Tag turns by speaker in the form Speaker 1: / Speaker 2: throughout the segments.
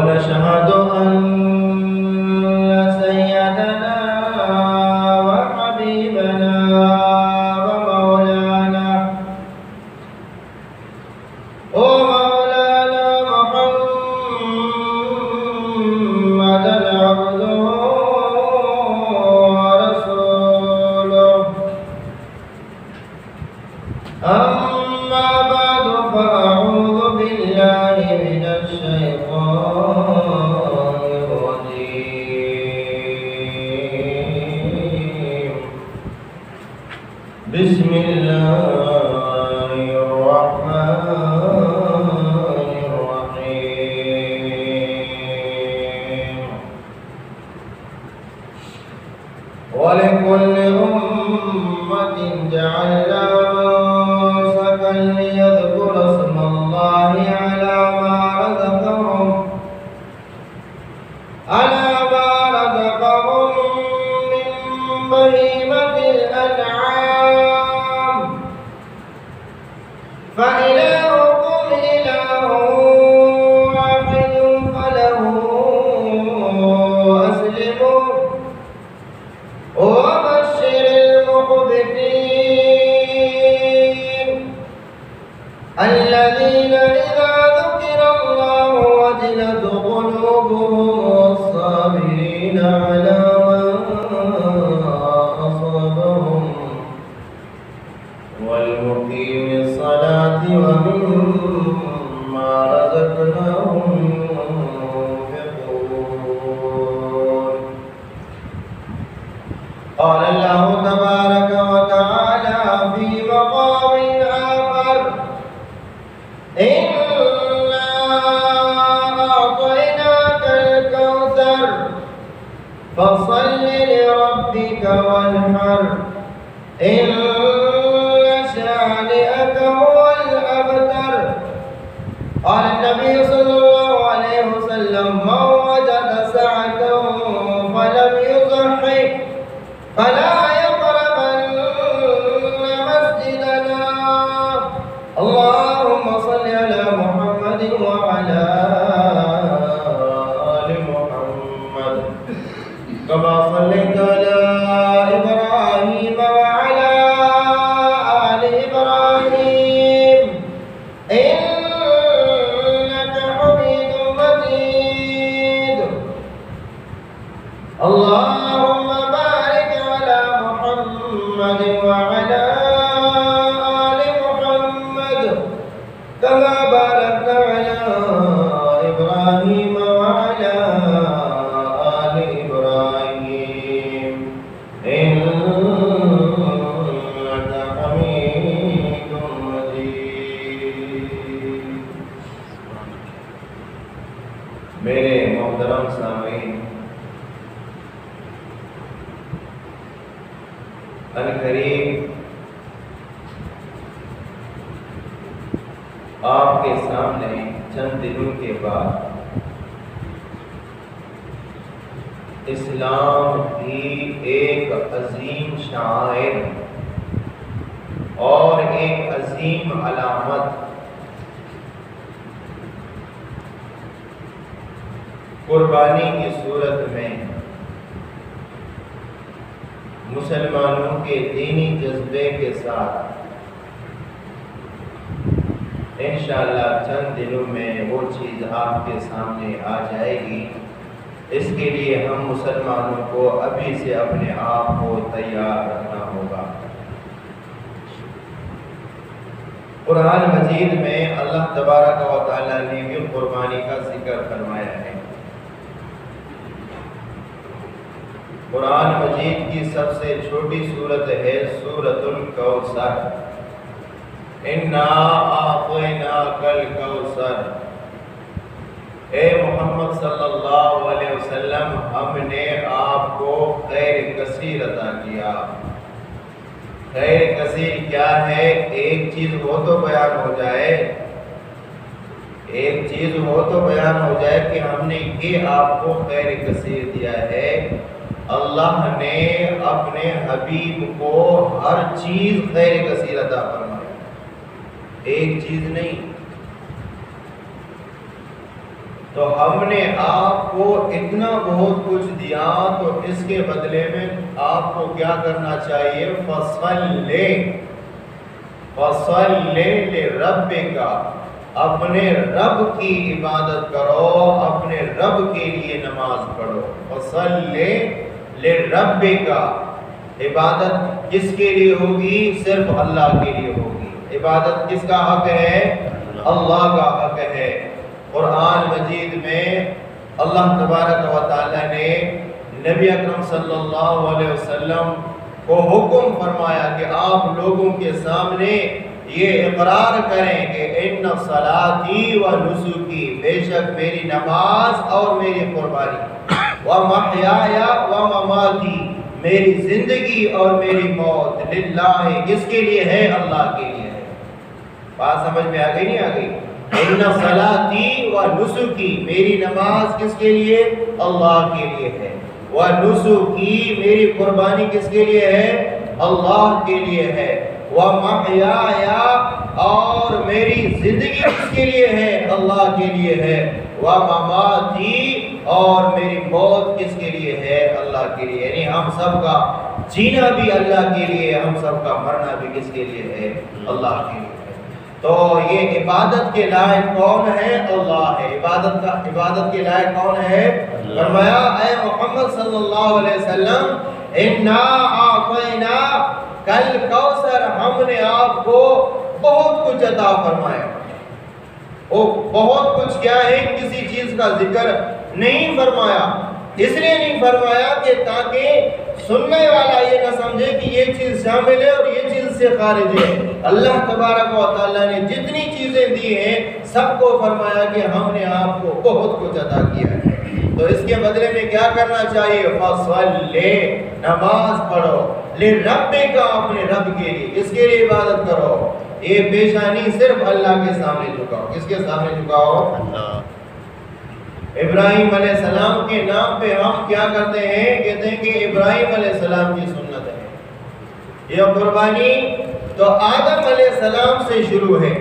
Speaker 1: ونشهد أن سيدنا وحبيبنا ومولانا محمدا عبده ورسوله. أما بعد فأعوذ بالله من الشيطان الرجيم. بسم الله الرحمن الرحيم. ولكل أمة جعلنا منسكا ليذكر اسم الله على ما رزقهم من بهيمة الأنعام. فإلهكم إله واحد فله أسلموا. وبشر المخبتين الذين إذا ذكر الله وجلت قلوبهم والصابرين على ما أصابهم والمقيم الصلاة ومما رزقناهم ينفقون. قال الله تبارك وتعالى في مقام آخر: إنا أعطيناك الكوثر فصل لربك وانحر إن شانئك هو الأبتر. قال النبي صلى الله عليه وسلم: من وجد سعة فلم يضحك فلا يقربن مسجدنا. اللهم صل على محمد وعلى آل محمد كما صليت على إبراهيم وعلى آل إبراهيم إنك حميد مجيد. اللهم بارك على محمد وعلى آل محمد كما باركت على إبراهيم وعلى آل إبراهيم إنك حميد مجيد. میرے محترم سامعین، عنقریب آپ کے سامنے چند دنوں کے بعد اسلام کی ایک عظیم شعائر اور ایک عظیم علامت قربانی کی صورت میں مسلمانوں کے دینی جذبے کے ساتھ انشاءاللہ چند دنوں میں وہ چیز آپ کے سامنے آ جائے گی. اس کے لیے ہم مسلمانوں کو ابھی سے اپنے آپ کو تیار رکھنا ہوگا. قرآن مجید میں اللہ تبارک و تعالیٰ نے بھی قربانی کا ذکر فرمایا ہے. قرآن مجید کی سب سے چھوٹی سورت ہے سورۃ الکوثر. انا اعطیناک الکوثر. اے محمد صلی اللہ علیہ وسلم، ہم نے آپ کو خیر کثیر عطا کیا. خیر کثیر کیا ہے؟ ایک چیز وہ تو بیان ہو جائے کہ ہم نے یہ آپ کو خیر کثیر دیا ہے. اللہ نے اپنے حبیب کو ہر چیز خیر کثیر عطا فرمائی، ایک چیز نہیں. تو ہم نے آپ کو اتنا بہت کچھ دیا، تو اس کے بدلے میں آپ کو کیا کرنا چاہیے؟ فَصَلِّ لِرَبِّكَ، اپنے رب کی عبادت کرو، اپنے رب کے لیے نماز پڑھو۔ فَصَلِّ لِرَبِّكَ، عبادت کس کے لیے ہوگی؟ صرف اللہ کے لیے ہوگی۔ عبادت کس کا حق ہے؟ اللہ کا حق ہے۔ قرآن مجید میں اللہ تبارک و تعالی نے نبی اکرم صلی اللہ علیہ وسلم کو حکم فرمایا کہ آپ لوگوں کے سامنے یہ اقرار کریں کہ ان صلاتی و نسکی، بے شک میری نماز اور میری قربانی، و محیای و مماتی، میری زندگی اور میری موت، للہ، کس کے لیے ہے؟ اللہ کے لیے ہے۔ بات سمجھ میں آ گئی نہیں آ گئی؟ ان صلاتی و نسکی، میری نماز کس کے لیے؟ اللہ کے لیے ہے۔ و نسکی، میری قربانی کس کے لیے ہے؟ اللہ کے لیے ہے۔ و محیای، اور میری زندگی کس کے لیے ہے؟ اللہ کے لیے ہے۔ و مماتی، اور میری موت کس کے لیے ہے؟ اللہ کے لیے۔ یعنی ہم سب کا جینا بھی اللہ کے لیے، ہم سب کا مرنا بھی کس کے لیے ہے؟ اللہ کے لیے۔ تو یہ عبادت کے لائق کون ہے؟ اللہ ہے۔ عبادت کے لائق کون ہے؟ فرمایا اے محمد صلی اللہ علیہ وسلم، انا اعطینا کل کوثر، ہم نے آپ کو بہت کچھ عطا فرمایا۔ وہ بہت کچھ کیا ہے؟ کسی چیز کا ذکر نہیں فرمایا۔ اس لیے نہیں فرمایا کہ تاکہ سننے والا یہ نہ سمجھے کہ یہ چیز شامل ہے اور یہ چیز سے خارج ہے۔ اللہ تبارک و تعالیٰ نے جتنی چیزیں دی ہیں سب کو فرمایا کہ ہم نے آپ کو بہت کچھ عطا کیا ہے، تو اس کے بدلے میں کیا کرنا چاہیے؟ فَصَلِّ، نماز پڑھو، لِرَبِّكَ، اپنے رب کے لیے، کس کے لیے عبادت کرو؟ یہ پیشانی صرف اللہ کے سامنے جھکاؤ۔ کس کے سامنے جھکاؤ؟ اللہ۔ ابراہیم علیہ السلام کے نام پہ ہم کیا کرتے ہیں؟ کہتے ہیں کہ ابراہیم علیہ السلام کی سنت ہے۔ یہ قربانی تو آدم علیہ السلام سے شروع ہے۔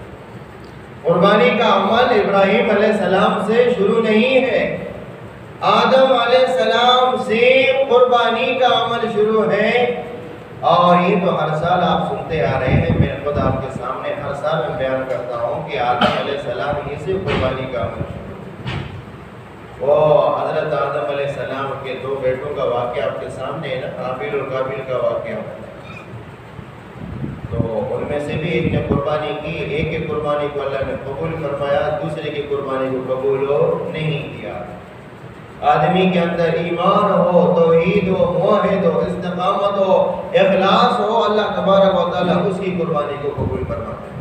Speaker 1: قربانی کا عمل ابراہیم علیہ السلام سے شروع نہیں ہے، آدم علیہ السلام سے قربانی کا عمل شروع ہے۔ اور یہ تو ہر سال آپ سنتے آ رہے ہیں، میں خود آپ کے سامنے ہر سال میں بیان کرتا ہوں کہ آدم علیہ السلام ہی سے قربانی کا عمل شروع۔ وہ حضرت آدم علیہ السلام کے دو بیٹوں کا واقعہ آپ کے سامنے ہے نا، حابیل اور قابیل کا واقعہ۔ تو ان میں سے بھی ایک نے قربانی کی، ایک کی قربانی کو اللہ نے قبول فرمایا، دوسرے کی قربانی کو قبول نہیں کیا۔ آدمی کے اندر ایمان ہو، توحید ہو، موحد ہو، استقامت ہو، اخلاص ہو، اللہ تبارک و تعالیٰ اس کی قربانی کو قبول فرماتا ہے۔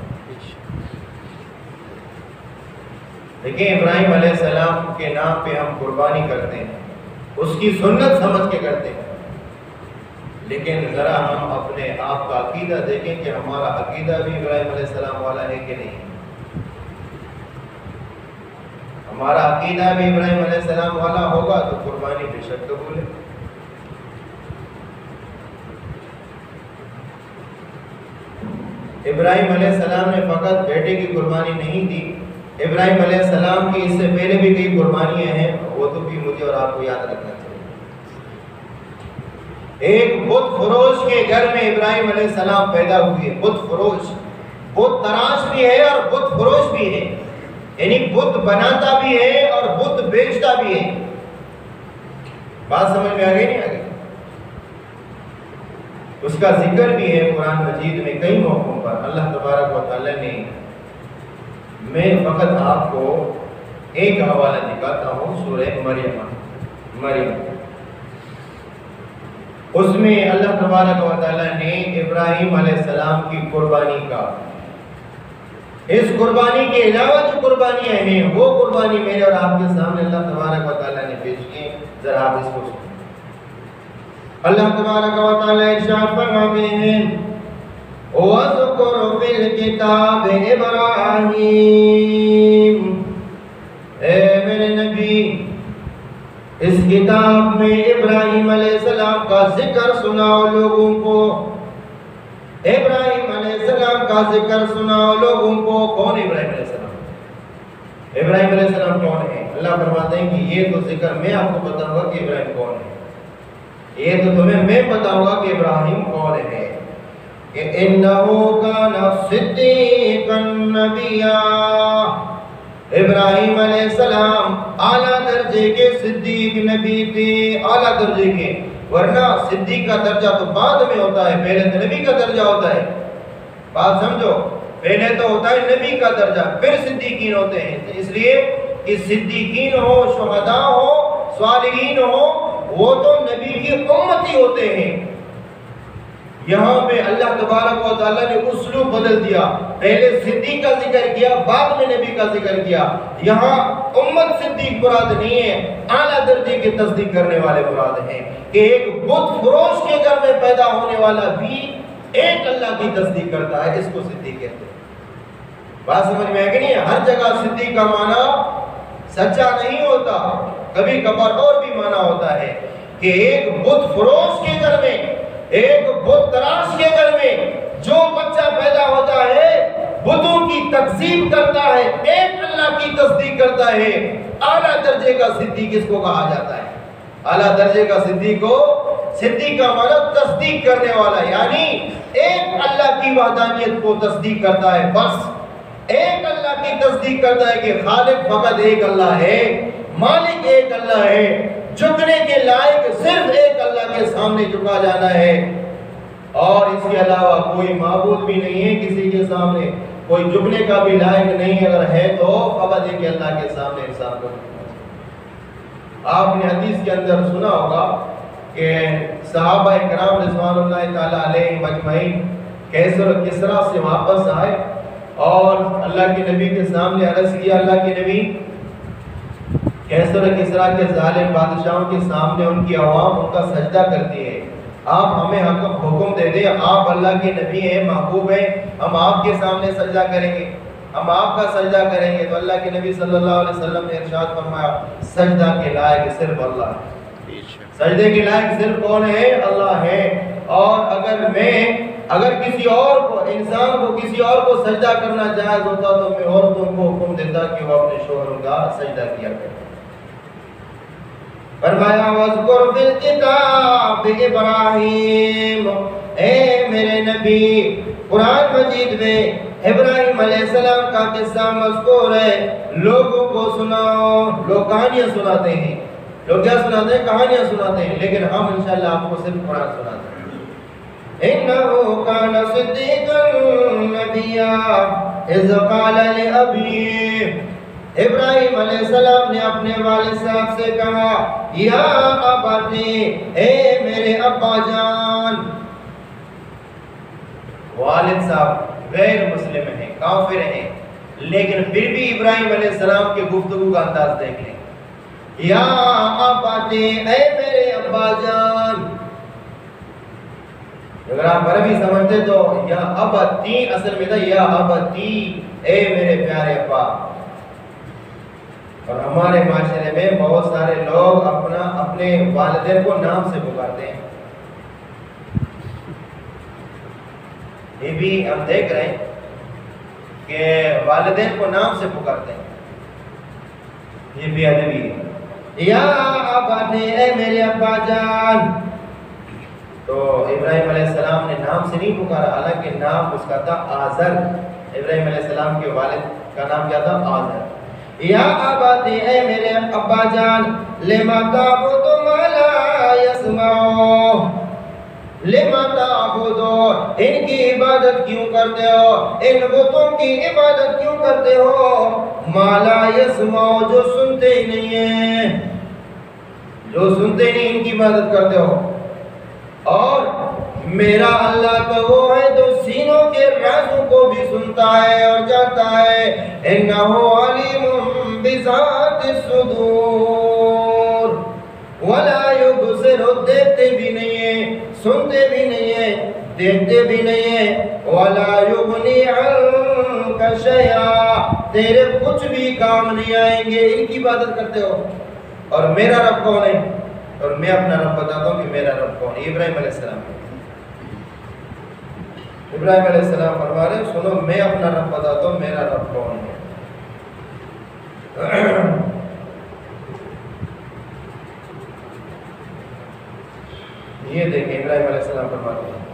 Speaker 1: دیکھیں ابراہیم علیہ السلام کے نام پہ ہم قربانی کرتے ہیں، اس کی سنت سمجھ کے کرتے ہیں، لیکن ذرا ہم اپنے آپ کا عقیدہ دیکھیں کہ ہمارا عقیدہ بھی ابراہیم علیہ السلام والا ہے کہ نہیں۔ ہمارا عقیدہ بھی ابراہیم علیہ السلام والا ہوگا تو قربانی بے شک قبول ہے۔ ابراہیم علیہ السلام نے فقط بیٹے کی قربانی نہیں دی، ابراہیم علیہ السلام کی اس سے پہلے بھی کئی قربانیاں ہیں، وہ تو بھی مجھے اور آپ کو یاد رکھنا چاہیے۔ ایک بت فروش کے گھر میں ابراہیم علیہ السلام پیدا ہوئے۔ بت فروش، بت تراش بھی ہے اور بت فروش بھی ہے، یعنی بت بناتا بھی ہے اور بت بیچتا بھی ہے۔ بات سمجھ میں آ گئی نہیں آ گئی؟ اس کا ذکر بھی ہے قرآن مجید میں کئی موقعوں پر۔ اللہ تبارک و تعالی نے، میں فقط آپ کو ایک حوالہ دکھاتا ہوں، سورہ مریم، اس میں اللہ تبارک و تعالی نے ابراہیم علیہ السلام کی قربانی کا، اس قربانی کے علاوہ جو قربانیاں ہیں وہ قربانی میرے اور آپ کے سامنے اللہ تبارک و تعالی نے پیش کی، ذرا آپ اس کو سنیں۔ اللہ تبارک و تعالی ارشاد فرماتے ہیں وَاذْكُرْ فِي الْكِتَابِ إِبْرَاهِيمَ، اے میرے نبی اس کتاب میں ابراہیم علیہ السلام کا ذکر سناؤ لوگوں کو، ابراہیم علیہ السلام کا ذکر سناؤ لوگوں کو۔ کون ابراہیم علیہ السلام؟ ابراہیم علیہ السلام کون ہے؟ اللہ فرماتے ہیں کہ یہ تو ذکر میں آپ کو بتاؤں گا کہ ابراہیم کون ہے، یہ تو تمہیں میں بتاؤں گا کہ ابراہیم کون ہے، کہ انہو کان صدیقا نبیا، ابراہیم علیہ السلام اعلیٰ درجے کے صدیق نبی تھے، اعلیٰ درجے کے، ورنہ صدیق کا درجہ تو بعد میں ہوتا ہے، پہلے تو نبی کا درجہ ہوتا ہے، بات سمجھو، پہلے تو ہوتا ہے نبی کا درجہ پھر صدیقین ہوتے ہیں، اس لیے کہ صدیقین ہو، شہداء ہو، صالحین ہو، وہ تو نبی کی امتی ہوتے ہیں۔ یہاں پہ اللہ تبارک و تعالیٰ نے اسلوب بدل دیا، پہلے صدیق کا ذکر کیا، بعد میں نبی کا ذکر کیا، یہاں امت صدیق مراد نہیں ہے، اعلیٰ درجے کی تصدیق کرنے والے مراد ہیں، کہ ایک بت فروش کے گھر میں پیدا ہونے والا بھی ایک اللہ کی تصدیق کرتا ہے، اس کو صدیق کہتے ہیں۔ بات سمجھ میں ہے کہ نہیں؟ ہر جگہ صدیق کا معنی سچا نہیں ہوتا، کبھی کبھار اور بھی معنی ہوتا ہے، کہ ایک بت فروش کے گھر میں، ایک بت تراش کے گھر میں جو بچہ پیدا ہوتا ہے بتوں کی تکذیب کرتا ہے، ایک اللہ کی تصدیق کرتا ہے، اعلیٰ درجے کا صدیق اس کو کہا جاتا ہے۔ اعلیٰ درجے کا صدیق کو، صدیق کا مطلب تصدیق کرنے والا، یعنی ایک اللہ کی وحدانیت کو تصدیق کرتا ہے، بس ایک اللہ کی تصدیق کرتا ہے کہ خالق فقط ایک اللہ ہے، مالک ایک اللہ ہے، جھکنے کے لائق صرف ایک اللہ کے سامنے جھکا جانا ہے، اور اس کے علاوہ کوئی معبود بھی نہیں ہے کسی کے سامنے، کوئی جھکنے کا بھی لائق نہیں، اگر ہے تو فقط ایک اللہ کے سامنے انسان کو۔ آپ نے حدیث کے اندر سنا ہوگا کہ صحابہ اکرام رضوان اللہ تعالیٰ علیہ مجمعین کیسر و کسرا سے واپس آئے اور اللہ کے نبی کے سامنے عرض کیا، اللہ کے نبی کیسر و کسرا کے ظالم بادشاہوں کے سامنے ان کی عوام ان کا سجدہ کرتی ہے، آپ ہمیں حکم دے دیں، آپ اللہ کے نبی ہیں، محبوب ہیں، ہم آپ کے سامنے سجدہ کریں گے، ہم آپ کا سجدہ کریں گے۔ تو اللہ کے نبی صلی اللہ علیہ وسلم نے ارشاد فرمایا، سجدہ کے لائق صرف اللہ ہے، سجدے کے لائق صرف کون ہے؟ اللہ ہے، اور اگر کسی اور کو، انسان کو کسی اور کو سجدہ کرنا جائز ہوتا تو میں عورتوں کو حکم دیتا کہ وہ اپنے شوہروں کا سجدہ کیا کریں۔ فرمایا وَاذْكُرْ فِي الْكِتَابِ ابراہیم، اے میرے نبی قرآن مجید میں ابراہیم علیہ السلام کا قصہ مذکور ہے، لوگوں کو سناؤ۔ لوگ کہانیاں سناتے ہیں، لوگ کیا سناتے ہیں؟ کہانیاں سناتے ہیں، لیکن ہم انشاءاللہ آپ کو صرف قرآن سناتے ہیں۔ إِنَّهُ كَانَ صِدِّيقًا نَبِيًّا إِذْ قَالَ لِأَبِيهِ، ابراہیم علیہ السلام نے اپنے والد صاحب سے کہا، یا اباتی، اے میرے ابا جان۔ والد صاحب غیر مسلم ہیں، کافر ہیں، لیکن پھر بھی ابراہیم علیہ السلام کے گفتگو کا انداز دیکھ لیں، یا اباتی، اے میرے ابا جان۔ اگر آپ عربی سمجھتے تو یا ابتی اصل میں تھا یا ابتی، اے میرے پیارے ابا۔ اور ہمارے معاشرے میں بہت سارے لوگ اپنے والدین کو نام سے پکارتے ہیں، یہ بھی ہم دیکھ رہے ہیں کہ والدین کو نام سے پکارتے ہیں، یہ بھی ادبی ہے۔ یا اباتی، اے میرے ابا جان۔ تو ابراہیم علیہ السلام نے نام سے نہیں پکارا، حالانکہ نام اس کا تھا آزر، ابراہیم علیہ السلام کے والد کا نام کیا تھا؟ آزر۔ یا اباتی، اے میرے ابا جان، لما تعبد ما لا يسمع، لما تعبد، ان کی عبادت کیوں کرتے ہو، ان بتوں کی عبادت کیوں کرتے ہو، ما لا يسمع، جو سنتے ہی نہیں ہیں، جو سنتے نہیں ان کی عبادت کرتے ہو۔ اور میرا اللہ تو وہ ہے جو سینوں کے رازوں کو بھی سنتا ہے اور جانتا ہے، انہو علیم بذات الصدور ولا یبصر، دیکھتے بھی نہیں ہیں، سنتے بھی نہیں ہیں، دیکھتے بھی نہیں ہیں، ولا یغنی عنک شیئا، تیرے کچھ بھی کام نہیں آئیں گے، ان کی عبادت کرتے ہو۔ اور میرا رب کون ہے؟ اور میں اپنا رب بتاتا ہوں کہ میرا رب کون ہے۔ ابراہیم علیہ السلام، ابراہیم علیہ السلام فرما رہے سنو، میں اپنا رب بتاتا ہوں میرا رب کون ہے۔ یہ دیکھیں ابراہیم علیہ السلام فرماتے ہیں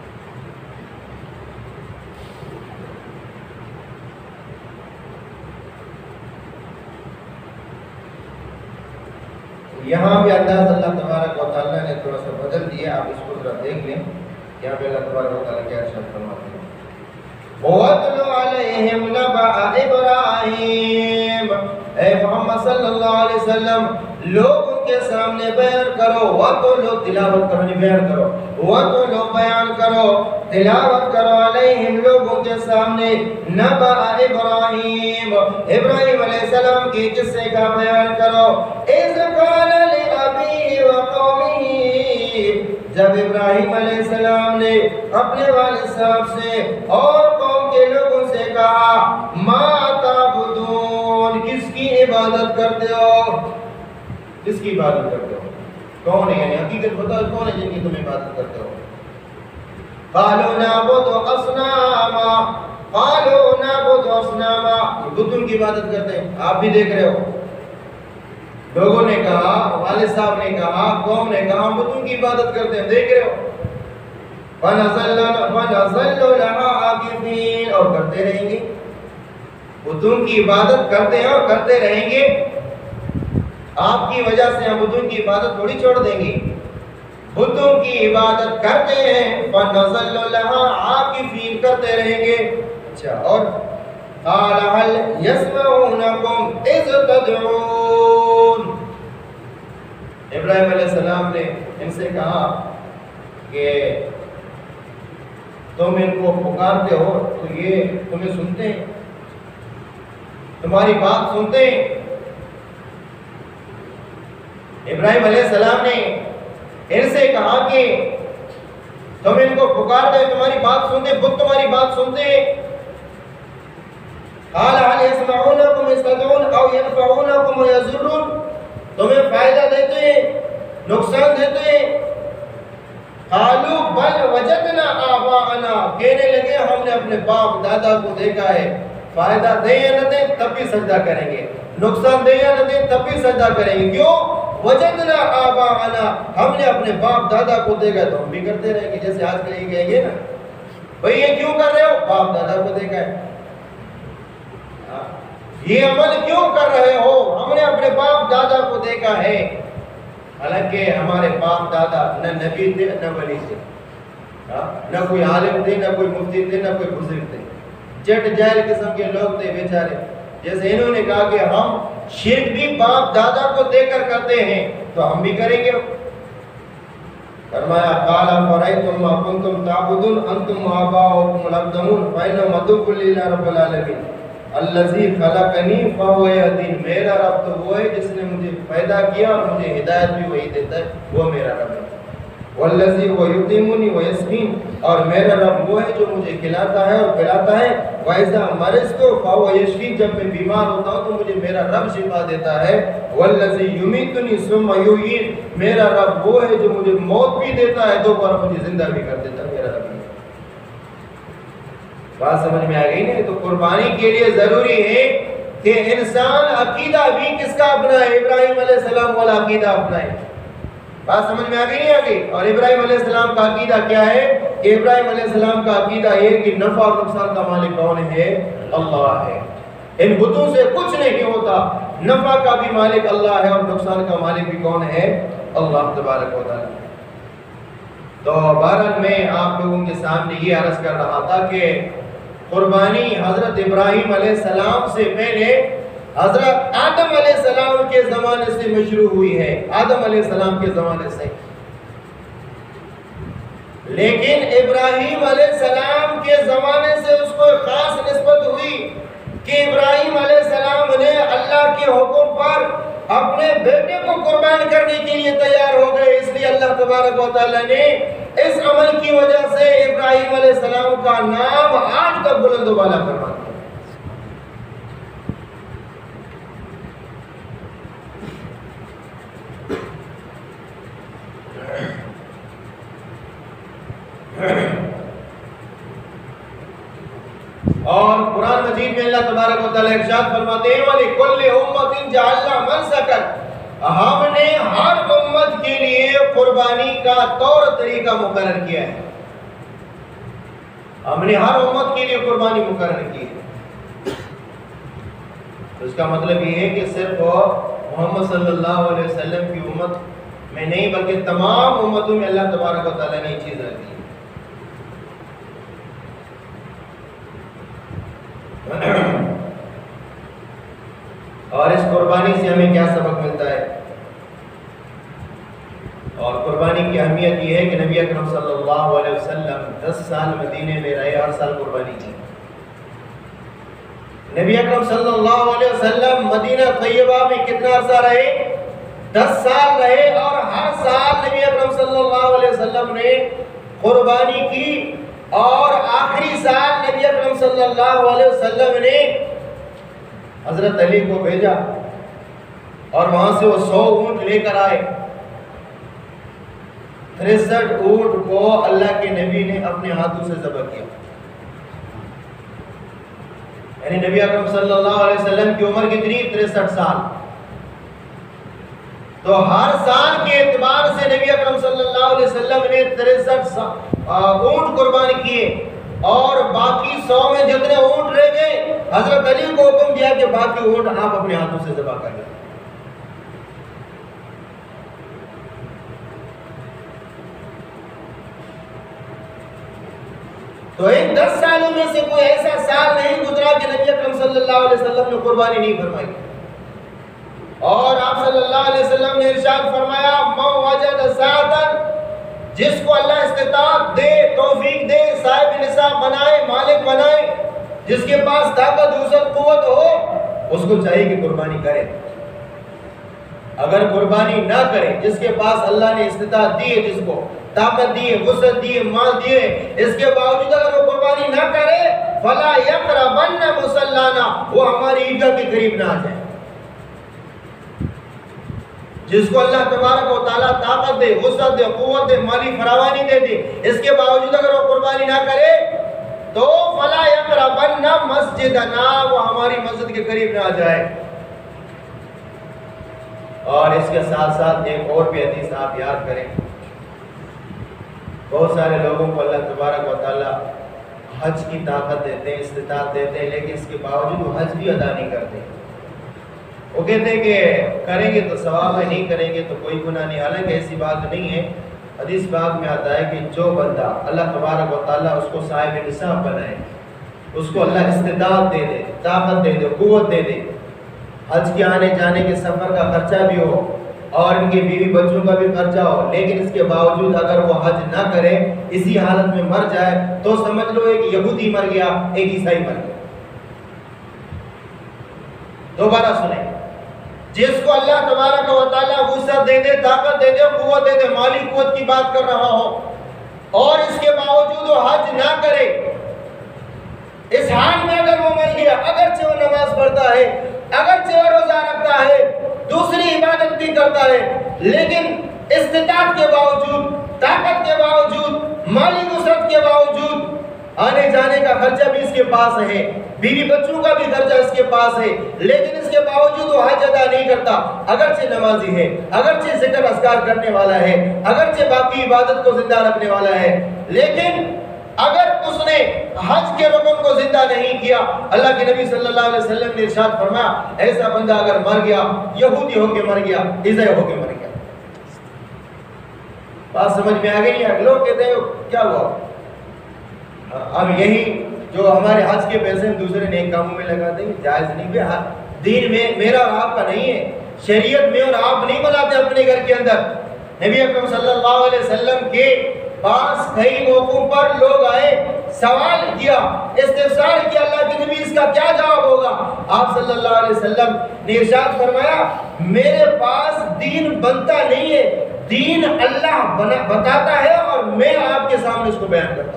Speaker 1: یہاں بھی انداز اللہ تبارک و تعالیٰ نے تھوڑا سا بدل دیا. آپ اس کو ذرا دیکھ لیں یہاں پہ اللہ تبارک و تعالیٰ کیا ارشاد فرماتے ہیں. وَاتْلُ عَلَيْهِمْ نَبَأَ إِبْرَاهِيمَ. اے محمد صلی اللہ علیہ وسلم لوگوں کے سامنے بیان کرو. وَاتْلُ تلاوت کرو نہیں بیان کرو. وَاتْلُ بیان کرو تلاوت کرو علیہم لوگوں کے سامنے نبأ ابراہیم ابراہیم علیہ السلام کی قصے کا بیان کرو. اِذْ قَالَ لِأَبِيهِ وَقَوْمِهِ. جب ابراہیم علیہ السلام نے اپنے والد صاحب سے اور قوم کے لوگوں سے کہا مَا تَعْبُدُونَ. کس کی عبادت کرتے ہو؟ کس کی عبادت کرتے ہو؟ کون ہے؟ یعنی حقیقت بتاؤ کون ہے جن کی تم عبادت کرتے ہو؟ قَالُوا نَعْبُدُ أَصْنَامًا. قَالُوا نَعْبُدُ أَصْنَامًا. بتوں کی عبادت کرتے ہیں. آپ بھی دیکھ رہے ہو لوگوں نے کہا والد صاحب نے کہا قوم نے کہا بتوں کی عبادت کرتے ہیں. دیکھ رہے ہو فَنَظَلُّ لَهَا عَاكِفِينَ. اور کرتے رہیں گے. بتوں کی عبادت کرتے ہیں اور کرتے رہیں گے. آپ کی وجہ سے ہم بتوں کی عبادت تھوڑی چھوڑ دیں گے. بتوں کی عبادت کرتے ہیں فَنَظَلُّ لَهَا عَاكِفِينَ کرتے رہیں گے. اچھا اور قَالَ هَلْ يَسْمَعُونَكُمْ إِذْ تَدْعُونَ. ابراہیم علیہ السلام نے ان سے کہا کہ تم ان کو پکارتے ہو تو یہ تمہیں سنتے ہیں تمہاری بات سنتے ہیں. ابراہیم علیہ السلام نے ان سے کہا کہ تم ان کو پکارتے ہو تمہاری بات سنتے بت تمہاری بات سنتے ہیں. قال هل يسمعونكم إذ تدعون أو ينفعونكم ويضرون. تمہیں فائدہ دیتے ہیں نقصان دیتے ہیں. قالوا بل وجدنا آباءنا. کہنے لگے ہم نے اپنے باپ دادا کو دیکھا ہے. فائدہ دیں یا نہ دیں تب بھی سجدہ کریں گے. نقصان دیں یا نہ دیں تب بھی سجدہ کریں گے. کیوں؟ وجدنا آباءنا. ہم نے اپنے باپ دادا کو دیکھا تو ہم بھی کرتے رہیں گے. جیسے آج کل یہ کہیں گے نا بھئی یہ کیوں کر رہے ہو؟ باپ دادا کو دیکھا ہے. یہ عمل کیوں کر رہے ہو؟ ہم نے اپنے باپ دادا کو دیکھا ہے. حالانکہ ہمارے باپ دادا نہ نبی تھے نہ ولی تھے نہ کوئی عالم تھے نہ کوئی مفتی تھے نہ کوئی بزرگ تھے. جٹ جاہل قسم کے لوگ تھے بیچارے. جیسے انہوں نے کہا کہ ہم شرک بھی باپ دادا کو دے کر کرتے ہیں تو ہم بھی کریں گے. فرمایا قال فرأيتم ما كنتم تعبدون انتم وآباؤكم الأقدمون فإنهم عدو لله رب العالمين الذي خلقني فهو يهدين. میرا رب تو وہ ہے جس نے مجھے پیدا کیا اور مجھے ہدایت بھی وہی دیتا ہے. وہ میرا رب ہے. والذي هو يطعمني ويسقين. اور میرا رب وہ ہے جو مجھے کھلاتا ہے اور پلاتا ہے. وإذا مرضت فهو يشفين. جب میں بیمار ہوتا ہوں تو مجھے میرا رب شفا دیتا ہے. والذي يميتني ثم يحيين. میرا رب وہ ہے جو مجھے موت بھی دیتا ہے دوبارہ مجھے زندہ بھی کر دیتا ہے. میرا رب بات سمجھ میں آ گئی نا. تو قربانی کے لیے ضروری ہے کہ انسان عقیدہ بھی کس کا اپنائے؟ ابراہیم علیہ السلام والا عقیدہ اپنائے. بات سمجھ میں آ گئی نہیں آ گئی؟ اور ابراہیم علیہ السلام کا عقیدہ کیا ہے؟ کہ ابراہیم علیہ السلام کا عقیدہ یہ کہ نفع اور نقصان کا مالک کون ہے؟ اللہ ہے. ان بتوں سے کچھ نہیں ہوتا. نفع کا بھی مالک اللہ ہے اور نقصان کا مالک بھی کون ہے؟ اللہ تبارک و تعالی. تو بہرحال میں آپ لوگوں کے سامنے یہ عرض کر رہا تھا کہ قربانی حضرت ابراہیم علیہ السلام سے پہلے حضرت آدم علیہ السلام کے زمانے سے مشروع ہوئی ہے. آدم علیہ السلام کے زمانے سے. لیکن ابراہیم علیہ السلام کے زمانے سے اس کو خاص نسبت ہوئی کہ ابراہیم علیہ السلام نے اللہ کے حکم پر اپنے بیٹے کو قربان کرنے کے لیے تیار ہو گئے. اس لیے اللہ تبارک و تعالی نے اس عمل کی وجہ سے ابراہیم علیہ السلام کا نام آج تک بلند و بالا فرما دیا. اور قرآن مجید میں اللہ تبارک و تعالی ارشاد فرماتے ہیں وَلِكُلِّ أُمَّةٍ جَعَلْنَا مَنسَكًا. ہم نے ہر امت کے لیے قربانی کا طور طریقہ مقرر کیا ہے. ہم نے ہر امت کے لیے قربانی مقرر کی ہے. اس کا مطلب یہ ہے کہ صرف محمد صلی اللہ علیہ وسلم کی امت میں نہیں بلکہ تمام امتوں میں اللہ تبارک و تعالیٰ نے یہ چیز رکھی ہے. اور اس قربانی سے ہمیں کیا سبق ملتا ہے؟ اور قربانی کی اہمیت یہ ہے کہ نبی اکرم صلی اللہ علیہ وسلم 10 سال مدینے میں رہے، ہر سال قربانی کی. نبی اکرم صلی اللہ علیہ وسلم مدینہ طیبہ میں کتنا عرصہ رہے؟ 10 سال رہے، اور ہر سال نبی اکرم صلی اللہ علیہ وسلم نے قربانی کی. اور آخری سال نبی اکرم صلی اللہ علیہ وسلم نے حضرت علی کو بھیجا اور وہاں سے وہ 100 اونٹ لے کر آئے. 63 اونٹ کو اللہ کے نبی نے اپنے ہاتھوں سے ذبح کیا. یعنی نبی اکرم صلی اللہ علیہ وسلم کی عمر کتنی؟ 63 سال. تو ہر سال کے اعتبار سے نبی اکرم صلی اللہ علیہ وسلم نے 63 اونٹ قربان کیے، اور باقی 100 میں جتنے اونٹ رہ گئے حضرت علی کو حکم دیا کہ باقی اونٹ آپ اپنے ہاتھوں سے ذبح کر لیں. تو ان 10 سالوں میں سے کوئی ایسا سال نہیں گزرا کہ نبی اکرم صلی اللہ علیہ وسلم نے قربانی نہیں فرمائی. اور آپ صلی اللہ علیہ وسلم نے ارشاد فرمایا من وجد ساعتاً، جس کو اللہ استطاعت دے، توفیق دے، صاحب نصاب بنائے، مالک بنائے، جس کے پاس طاقت وسعت قوت ہو، اس کو چاہیے کہ قربانی کرے. اگر قربانی نہ کرے، جس کے پاس اللہ نے استطاعت دی ہے، جس کو طاقت دی ہے، وسعت دی ہے، مال دیے، اس کے باوجود اگر وہ قربانی نہ کرے فلا یقربن مصلانا، وہ ہماری عیدگاہ کے قریب نہ آ جائے. جس کو اللہ تبارک و تعالیٰ طاقت دے، وسعت دے، قوت دے، مالی فراوانی دے دے، اس کے باوجود اگر وہ قربانی نہ کرے تو فلا یقربن مسجدنا، وہ ہماری مسجد کے قریب نہ آ جائے. اور اس کے ساتھ ساتھ ایک اور بھی حدیث آپ یاد کریں. بہت سارے لوگوں کو اللہ تبارک و تعالیٰ حج کی طاقت دیتے ہیں، استطاعت دیتے ہیں، لیکن اس کے باوجود وہ حج بھی ادا نہیں کرتے. وہ کہتے ہیں کہ کریں گے تو ثواب ہے، نہیں کریں گے تو کوئی گناہ نہیں. حالانکہ ایسی بات نہیں ہے. حدیث پاک میں آتا ہے کہ جو بندہ اللہ تبارک و تعالیٰ اس کو صاحب نصاب بنائے، اس کو اللہ استطاعت دے دے، طاقت دے دے، قوت دے دے، حج کے آنے جانے کے سفر کا خرچہ بھی ہو اور ان کے بیوی بچوں کا بھی خرچہ ہو، لیکن اس کے باوجود اگر وہ حج نہ کرے، اسی حالت میں مر جائے، تو سمجھ لو ایک یہودی مر گیا، ایک عیسائی مر گیا. دوبارہ سنیں، جس کو اللہ تبارک و تعالیٰ وسعت دے دے، طاقت دے دے، قوت دے دے، مالی قوت کی بات کر رہا ہو، اور اس کے باوجود وہ حج نہ کرے، اس حال میں اگر وہ مر گیا، اگرچہ وہ نماز پڑھتا ہے، اگرچہ وہ روزہ رکھتا ہے، دوسری عبادت بھی کرتا ہے، لیکن استطاعت کے باوجود، طاقت کے باوجود، مالی وسعت کے باوجود، آنے جانے کا خرچہ بھی اس کے پاس ہے، بیوی بچوں کا بھی خرچہ اس کے پاس ہے، لیکن اس کے باوجود وہ حج ادا نہیں کرتا، اگرچہ نمازی ہے، اگرچہ ذکر اذکار کرنے والا ہے، اگرچہ باقی عبادت کو زندہ رکھنے والا ہے، لیکن اگر اس نے حج کے رکن کو زندہ نہیں کیا، اللہ کے نبی صلی اللہ علیہ وسلم نے ارشاد فرمایا ایسا بندہ اگر مر گیا، یہودی ہو کے مر گیا، عیسائی ہو کے مر گیا. بات سمجھ میں آ گئی ہے؟ لوگ کہتے ہیں کیا ہوا؟ اب یہی جو ہمارے حج کے پیسے ہم دوسرے نیک کاموں میں لگا دیں گے، جائز نہیں. دین میں میرا اور آپ کا نہیں ہے، شریعت میں اور آپ نہیں بناتے اپنے گھر کے اندر. نبی اکرم صلی اللہ علیہ وسلم کے پاس کئی موقعوں پر لوگ آئے، سوال کیا، استفسار کیا، اللہ کے نبی اس کا کیا جواب ہوگا؟ آپ صلی اللہ علیہ وسلم نے ارشاد فرمایا میرے پاس دین بنتا نہیں ہے، دین اللہ بتاتا ہے اور میں آپ کے سامنے اس کو بیان کرتا ہوں.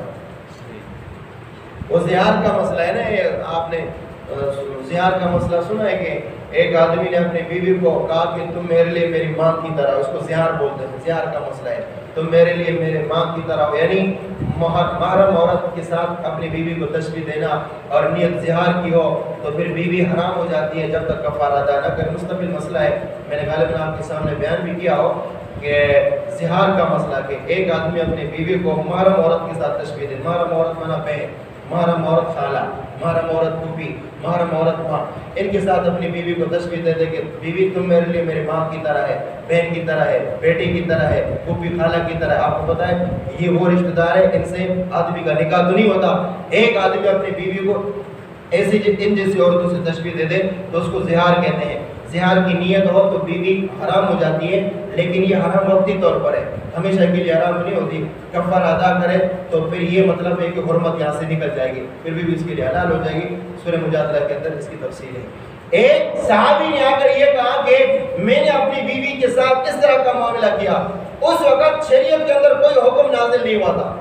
Speaker 1: وہ زہار کا مسئلہ ہے نا، یہ آپ نے زہار کا مسئلہ سنا ہے کہ ایک آدمی نے اپنی بیوی کو کہا کہ تم میرے لیے میری ماں کی طرح، اس کو زہار بولتے ہیں، زہار کا مسئلہ ہے، تم میرے لیے میرے ماں کی طرح ہو، یعنی محرم عورت کے ساتھ اپنی بیوی کو تشبیہ دینا اور نیت زہار کی ہو تو پھر بیوی حرام ہو جاتی ہے جب تک کفارہ ادا نہ کرے. مستقل مسئلہ ہے, میں نے غالباً آپ کے سامنے بیان بھی کیا ہو کہ زہار کا مسئلہ کہ ایک آدمی اپنی بیوی کو محرم عورت کے ساتھ تشبیہ دے. محرم عورت منع بہن, محرم عورت خالہ, محرم عورت پھوپھی, محرم عورت ماں, ان کے ساتھ اپنی بیوی کو تشبیہ دے دے کہ بیوی تم میرے لیے میرے ماں کی طرح ہے, بہن کی طرح ہے, بیٹی کی طرح ہے, پھوپھی خالہ کی طرح ہے. آپ کو پتہ ہے یہ وہ رشتہ دار ہے, ان سے آدمی کا نکاح تو نہیں ہوتا. ایک آدمی اپنی بیوی کو ایسی ان جیسی عورتوں سے تشبیہ دے دے تو اس کو زہار کہتے ہیں. زہار کی نیت ہو تو بیوی حرام ہو جاتی ہے, لیکن یہ حرام وقتی طور پر ہے, ہمیشہ کے لیے حرام نہیں ہوتی. کفارہ ادا کرے تو پھر یہ مطلب ہے کہ حرمت یہاں سے نکل جائے گی, پھر بھی اس کے لیے حلال ہو جائے گی. سورہ مجادلہ کے اندر اس کی تفصیل ہے. ایک صحابی نے آ کر یہ کہا کہ میں نے اپنی بیوی کے ساتھ اس طرح کا معاملہ کیا. اس وقت شریعت کے اندر کوئی حکم نازل نہیں ہوا تھا.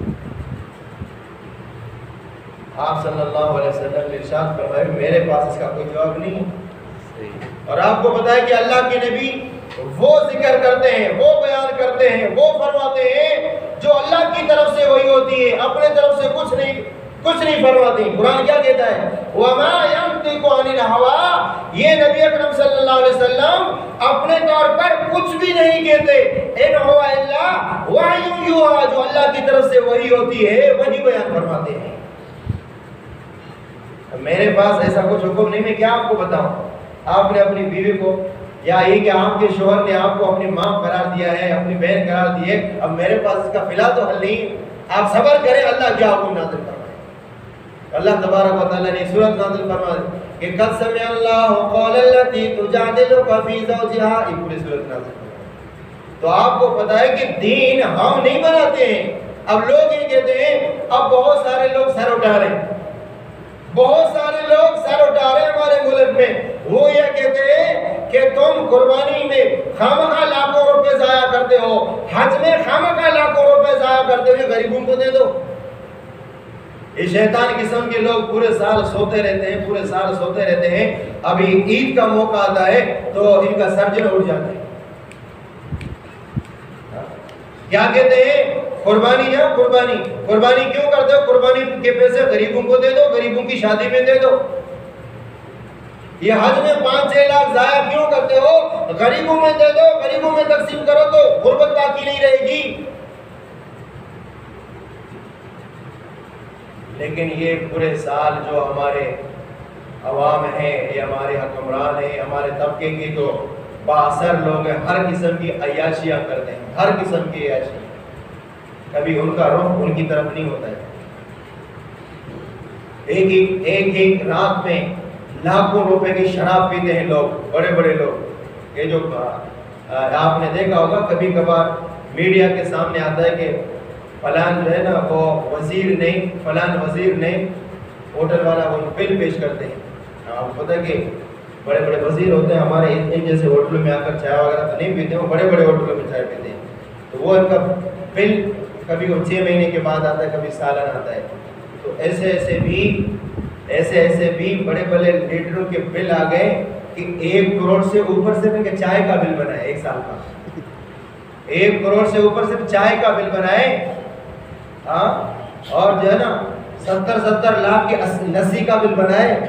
Speaker 1: آپ صلی اللہ علیہ وسلم نے ارشاد فرمایا میرے پاس اس کا کوئی جواب نہیں. اور آپ کو پتا ہے کہ اللہ کے نبی وہ ذکر کرتے ہیں, وہ بیان کرتے ہیں, وہ فرماتے ہیں جو اللہ کی طرف سے وہی ہوتی ہے, اپنے طرف سے کچھ نہیں فرماتے. قرآن کیا کہتا ہے؟ وَمَا يَنطِقُ عَنِ الْهَوَىٰ, یہ نبی اکرم صلی اللہ علیہ وسلم اپنے طور پر کچھ بھی نہیں کہتے. اِنْ هُوَ إِلَّا وَحْيٌ يُوحَىٰ, جو اللہ کی طرف سے وہی ہوتی ہے وہی بیان فرماتے ہیں. میرے پاس ایسا کچھ حکم نہیں, میں کیا آپ کو بتاؤں. آپ نے اپنی بیوی کو یا یہ کہ آپ کے شوہر نے آپ کو اپنی ماں قرار دیا ہے, اپنی بہن قرار دی ہے, اب میرے پاس اس کا فی الحال تو حل نہیں. آپ صبر کریں, اللہ کیا حکم نازل فرمائے. اللہ تبارک و تعالیٰ نے سورۃ نازل فرمائی کہ قد سمع اللہ قول التی تجادلک فی زوجها, یہ پوری سورۃ نازل فرمائی. تو آپ کو پتہ ہے کہ دین ہم نہیں بناتے ہیں. اب لوگ یہ کہتے ہیں, اب بہت سارے لوگ سر اٹھا رہے ہیں, بہت سارے لوگ سر اٹھا رہے ہیں ہمارے ملک میں. وہ یہ کہتے ہیں کہ تم قربانی میں خامخواہ لاکھوں روپے ضائع کرتے ہو, حج میں خامخواہ لاکھوں روپے ضائع کرتے ہوئے غریبوں کو دے دو. یہ شیطان قسم کے لوگ پورے سال سوتے رہتے ہیں, ابھی عید کا موقع آتا ہے تو ان کا سر جو اٹھ جاتا ہے. کیا کہتے ہیں؟ قربانی ہے, قربانی کیوں کرتے ہو؟ قربانی کے پیسے غریبوں کو دے دو, غریبوں کی شادی میں دے دو. یہ حج میں 5-6 لاکھ ضائع کیوں کرتے ہو؟ غریبوں میں دے دو, غریبوں میں تقسیم کرو تو غربت باقی نہیں رہے گی. لیکن یہ پورے سال جو ہمارے عوام ہیں, یہ ہمارے حکمران ہیں, ہمارے طبقے کے جو بااثر لوگ ہیں, ہر قسم کی عیاشیاں کرتے ہیں, ہر قسم کی عیاشی. کبھی ان کا رخ ان کی طرف نہیں ہوتا ہے. ایک رات میں لاکھوں روپے کی شراب پیتے ہیں لوگ, بڑے لوگ. یہ جو آپ نے دیکھا ہوگا کبھی کبھار میڈیا کے سامنے آتا ہے کہ فلان جو ہے نا وہ وزیر نہیں, فلان وزیر نہیں, ہوٹل والا وہ بل پیش کرتے ہیں. آپ کو پتہ ہے کہ بڑے وزیر ہوتے ہیں ہمارے ان جیسے ہوٹلوں میں آ کر چائے وغیرہ تو نہیں پیتے, وہ بڑے ہوٹلوں میں چائے پیتے ہیں. تو وہ ان کا بل کبھی وہ 6 مہینے کے بعد آتا ہے, کبھی سالانہ آتا ہے. تو ایسے بھی بڑے لیڈروں کے بل آ گئے کہ 1 کروڑ سے اوپر سے ان کے چائے کا بل بنا ہے 1 سال کا. 1 کروڑ سے اوپر سے چائے کا بل بنا ہے. ہاں, اور جو ہے نا 70 لاکھ کے 80 کا بل بنا ہے.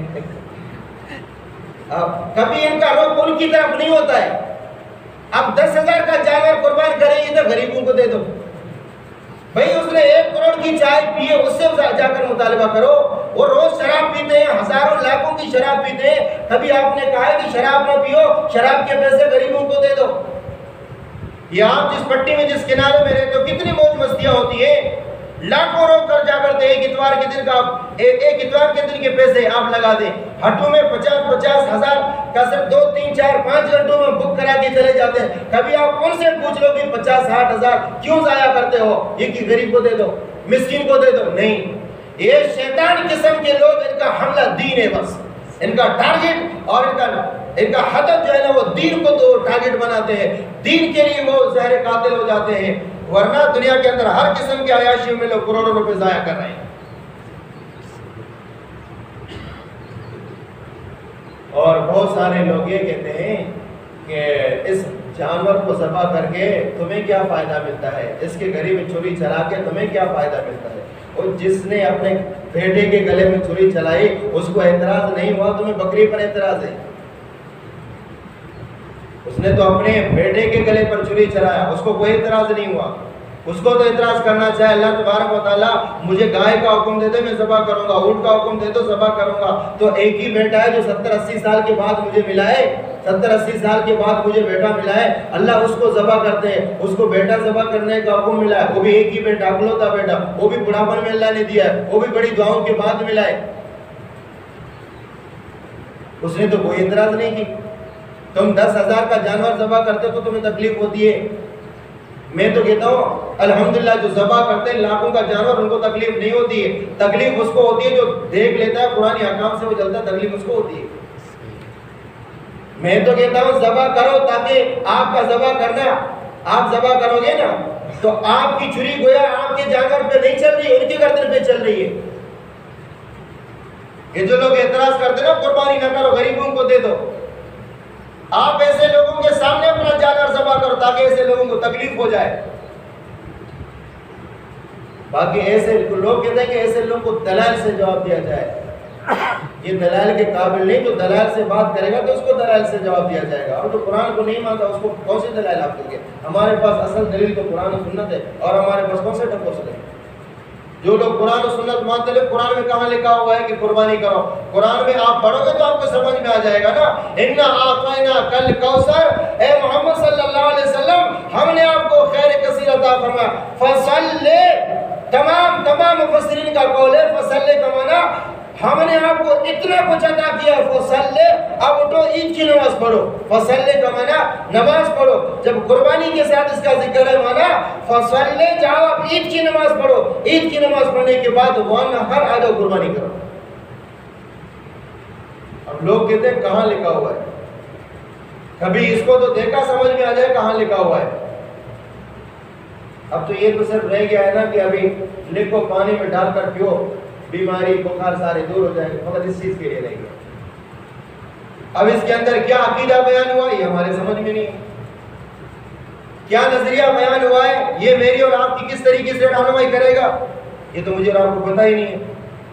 Speaker 1: کبھی ان کا رخ ان کی طرف نہیں ہوتا ہے. اب 10,000 کا جانور قربان کریں گے تو غریبوں کو دے دو. بھئی اس نے 1 کروڑ کی چائے پی ہے, اس سے جا کر مطالبہ کرو. وہ روز شراب پیتے ہیں, ہزاروں لاکھوں کی شراب پیتے ہیں. کبھی آپ نے کہا ہے کہ شراب نہ پیو, شراب کے پیسے غریبوں کو دے دو. یہ آپ جس پٹی میں جس کنارے میں رہتے ہو کتنی موج مستیاں ہوتی ہیں. لاکھوں روک کر جا کرتے ایک اتوار کے دن کا, ایک اتوار کے دن کے پیسے آپ لگا دیں. ہٹوں میں 50 ہزار کا صرف 2, 3, 4, 5 گھنٹوں میں بک کرا کے چلے جاتے ہیں. کبھی آپ ان سے پوچھ لو کہ 50-60 ہزار کیوں ضائع کرتے ہو؟ یہ کہ غریب کو دے دو, مسکین کو دے دو. نہیں, یہ شیطان قسم کے لوگ, ان کا حملہ دین ہے. بس ان کا ٹارگٹ اور ان کا ہدف جو ہے نا وہ دین کو تو ٹارگٹ بناتے ہیں. دین کے لیے وہ زہر قاتل ہو جاتے ہیں. ورنہ دنیا کے اندر ہر قسم کی عیاشیوں میں لوگ کروڑوں روپے ضائع کر رہے ہیں. اور بہت سارے لوگ یہ کہتے ہیں کہ اس جانور کو ذبح کر کے تمہیں کیا فائدہ ملتا ہے؟ اس کے گلے میں چھری چلا کے تمہیں کیا فائدہ ملتا ہے؟ اور جس نے اپنے بیٹے کے گلے میں چھری چلائی اس کو اعتراض نہیں ہوا، تمہیں بکری پر اعتراض ہے؟ اس نے تو اپنے بیٹے کے گلے پر چھری چلایا، اس کو کوئی اعتراض نہیں ہوا۔ اس کو تو اعتراض کرنا چاہے اللہ تبارک و تعالیٰ مجھے گائے کا حکم دے دے میں ذبح کروں گا، اونٹ کا حکم دے دو ذبح کروں گا، تو ایک ہی بیٹا ہے جو 70-80 سال کے بعد مجھے ملا ہے، 70-80 سال کے بعد مجھے بیٹا ملا ہے، اللہ اس کو ذبح کرتے ہیں، اس کو بیٹا ذبح کرنے کا حکم ملا ہے، وہ بھی ایک ہی بیٹا، اکلوتا بیٹا، وہ بھی بڑھاپن میں اللہ نے دیا ہے، وہ بھی بڑی دعاؤں کے بعد ملا ہے۔ اس نے تو کوئی اعتراض نہیں کی۔ تم 10,000 کا جانور ذبح کرتے تو تمہیں تکلیف ہوتی ہے، میں تو کہتا ہوں الحمدللہ جو ذبح کرتے ہیں لاکھوں کا جانور ان کو تکلیف نہیں ہوتی ہے، تکلیف اس کو ہوتی ہے جو دیکھ لیتا ہے قرآن احکام سے وہ جلتا ہے، تکلیف اس کو ہوتی ہے۔ میں تو کہتا ہوں ذبح کرو تاکہ آپ کا ذبح کرنا، آپ ذبح کرو گے نا تو آپ کی چھری گویا آپ کے جانور پہ نہیں چل رہی، ان کی گردن پہ چل رہی ہے۔ یہ جو لوگ اعتراض کرتے نا قربانی نہ کرو غریبوں کو دے دو، آپ ایسے لوگوں کے سامنے اپنا جانور ذبح کرو تاکہ ایسے لوگوں کو تکلیف ہو جائے۔ باقی ایسے لوگ کہتے ہیں کہ ایسے لوگوں کو دلائل سے جواب دیا جائے، یہ دلائل کے قابل نہیں، جو دلائل سے بات کرے گا تو اس کو دلائل سے جواب دیا جائے گا، اور جو قرآن کو نہیں مانتا اس کو کون سی دلائل آپ دیں گے؟ ہمارے پاس اصل دلیل تو قرآن و سنت ہے، اور ہمارے پاس کون سے ٹکر سے؟ جو لوگ قرآن و سنت مانتے ہیں، قرآن میں کہاں لکھا ہوا ہے کہ قربانی کرو؟ قرآن میں آپ پڑھو گے تو آپ کو سمجھ میں آ جائے گا نا، اِنَّا أَعْطَيْنَاكَ الْكَوْثَرَ، اے محمد صلی اللہ علیہ وسلم ہم نے آپ کو خیر کثیر عطا فرمایا، فَصَلِّ، تمام مفسرین کا قول ہے فَصَلِّ کا معنی ہم نے آپ کو اتنا کچھ عطا کیا، فَصَلِّ، اب اٹھو عید کی نماز پڑھو، فَصَلِّ کا معنی نماز پڑھو، جب قربانی کے ساتھ اس کا ذکر ہے معنی فَصَلِّ، جاؤ اب عید کی نماز پڑھو، عید کی نماز پڑھنے کے بعد وہاں ہر آدھو قربانی کرو۔ اب لوگ کہتے ہیں کہاں لکھا ہوا ہے؟ کبھی اس کو تو دیکھا سمجھ میں آ جائے کہاں لکھا ہوا ہے۔ اب تو یہ تو صرف رہ گیا ہے نا کہ ابھی لکھو پانی میں ڈال کر پیو، بیماری بخار سارے دور ہو جائیں گے، فقط اس چیز کے لیے رہ گیا۔ اب اس کے اندر کیا عقیدہ بیان ہوا یہ ہمارے سمجھ میں نہیں، کیا نظریہ بیان ہوا ہے یہ میری اور آپ کی کس طریقے سے رہنمائی کرے گا یہ تو مجھے اور آپ کو پتہ ہی نہیں ہے۔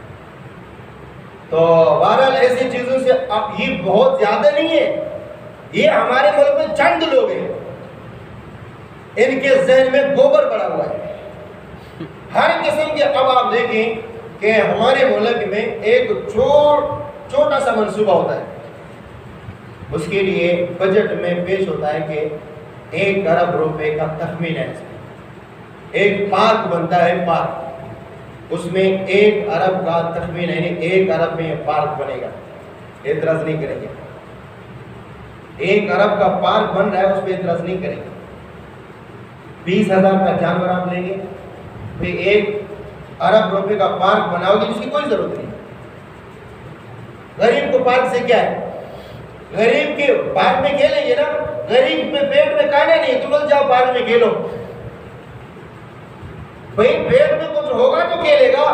Speaker 1: تو بہرحال ایسی چیزوں سے یہ بہت زیادہ نہیں ہے، یہ ہمارے ملک میں چند لوگ ہیں ان کے ذہن میں گوبر پڑا ہوا ہے ہر قسم کے۔ اب آپ دیکھیں کہ ہمارے ملک میں ایک چھوٹا سا منصوبہ ہوتا ہے، اس کے لیے بجٹ میں پیش ہوتا ہے کہ 1 ارب روپے کا تخمین ہے، ایک پارک بنتا ہے، پارک، اس میں 1 ارب کا تخمین ہے، یعنی 1 ارب میں پارک بنے گا، اعتراض نہیں کریں گے۔ 1 ارب کا پارک بن رہا ہے اس پہ اعتراض نہیں کریں گے۔ 20,000 کا جانور آپ لیں گے، پھر 1 ارب روپے کا پارک بناؤ گے، اس کی کوئی ضرورت نہیں۔ غریب کو پارک سے کیا ہے؟ غریب کے پارک میں کھیلیں گے نا، غریب میں پیٹ میں کھانا نہیں، تم جاؤ پارک میں کھیلو، بھئی پیٹ میں کچھ ہوگا تو کھیلے گا۔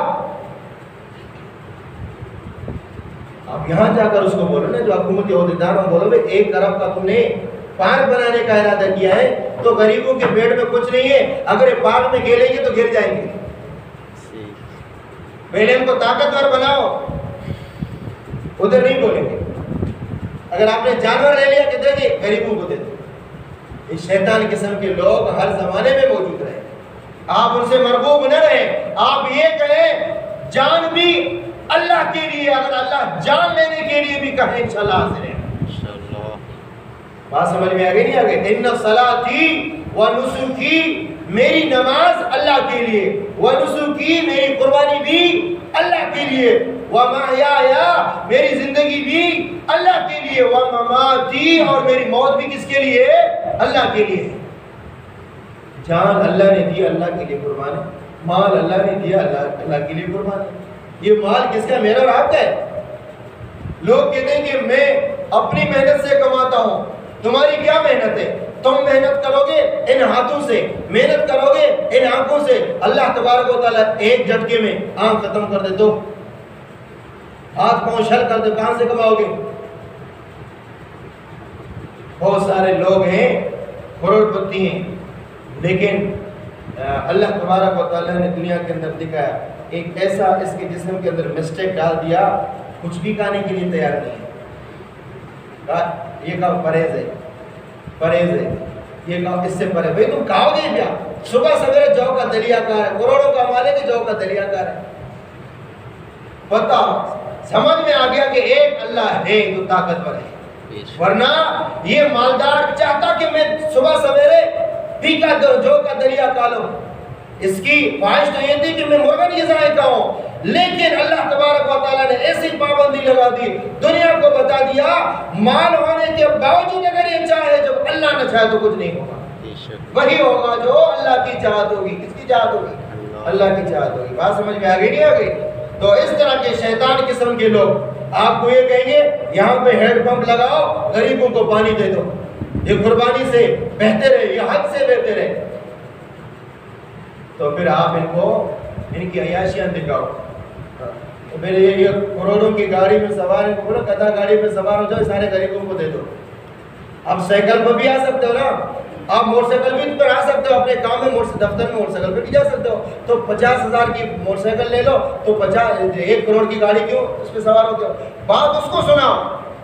Speaker 1: آپ یہاں جا کر اس کو بولو نا، جو حکومتی عہدیدار ہوں، بولو بھئی 1 ارب کا تم نے پارک بنانے کا ارادہ کیا ہے تو غریبوں کے پیٹ میں کچھ نہیں ہے، اگر یہ پارک میں کھیلیں گے تو گر جائیں گے، پہلے ان کو طاقتور بناؤ، ادھر نہیں بولیں گے۔ اگر آپ نے جانور لے لیا کہ دے دے غریبوں کو دے دو۔ اس شیطان قسم کے لوگ ہر زمانے میں موجود رہے، آپ ان سے مرغوب نہ رہیں، آپ یہ کہیں جان بھی اللہ کے لیے، اگر اللہ جان لینے کے لیے بھی کہیں انشاءاللہ حاضر ہے۔ بات سمجھ میں آگئی نہیں آگئی؟ ان صلاتی و نسکی، میری نماز اللہ کے لیے، و نسکی، میری قربانی بھی اللہ کے لیے، و محیایا، میری زندگی بھی اللہ کے لیے، و مماتی، اور میری موت بھی کس کے لیے؟ اللہ کے لیے۔ جان اللہ نے دی، اللہ کے لیے قربان ہے، مال اللہ نے دیا، اللہ کے لیے قربان ہے۔ یہ مال کس کا؟ میرا اور آپ کا ہے۔ لوگ کہتے ہیں کہ میں اپنی محنت سے کماتا ہوں، تمہاری کیا محنت ہے؟ تم محنت کرو گے ان ہاتھوں سے، محنت کرو گے ان آنکھوں سے، اللہ تبارک و تعالیٰ ایک جھٹکے میں آنکھ ختم کر دے، تو ہاتھ پاؤں شل کر دے، کہاں سے کماؤ گے؟ بہت سارے لوگ ہیں کروڑ پتی ہیں، لیکن اللہ تبارک و تعالیٰ نے دنیا کے اندر دکھایا ایک ایسا اس کے جسم کے اندر مسٹیک ڈال دیا، کچھ بھی کھانے کے لیے تیار نہیں ہے۔ یہ کہا پرہیز ہے، پرہیز ہے، یہ کہا اس سے پرہیز۔ بھائی تم کھاؤ گے کیا؟ صبح سویرے جو کا دلیا کار ہے، کروڑوں کا مالک ہے، جو کا دلیا کار ہے۔ پتہ سمجھ میں آ گیا کہ ایک اللہ ہے جو طاقتور ہے، ورنہ یہ مالدار چاہتا کہ میں صبح سویرے پھیکا جو کا دریا کھا لوں، اس کی خواہش تو یہ تھی کہ میں مرغن یہ ذائقہ ہوں، لیکن اللہ تبارک و تعالیٰ نے ایسی پابندی لگا دی، دنیا کو بتا دیا مال ہونے کے باوجود اگر یہ چاہے، جب اللہ نہ چاہے تو کچھ نہیں ہوگا، وہی ہوگا جو اللہ کی چاہت ہوگی۔ کس کی چاہت ہوگی؟ اللہ کی چاہت ہوگی۔ بات سمجھ میں آگئی نہیں آگئی؟ تو اس طرح کے شیطان قسم کے لوگ آپ کو یہ کہیں گے یہاں پہ ہیڈ پمپ لگاؤ، غریبوں کو پانی دے دو، یہ قربانی سے بہتے رہے، یہ حد سے بہتے رہے، تو پھر آپ ان کو ان کی عیاشیاں دکھاؤ۔ تو پھر یہ کروڑوں کی گاڑی میں سوار ان کو بولو گدھا گاڑی میں سوار ہو جاؤ، سارے غریبوں کو دے دو۔ آپ سائیکل پر بھی آ سکتے ہو نا، آپ موٹر سائیکل بھی پر آ سکتے ہو، اپنے کام میں دفتر میں موٹر سائیکل پہ بھی جا سکتے ہو، تو 50,000 کی موٹر سائیکل لے لو تو 1 کروڑ کی گاڑی کیوں اس پہ سوار ہوتے ہو؟ بات اس کو سناؤ،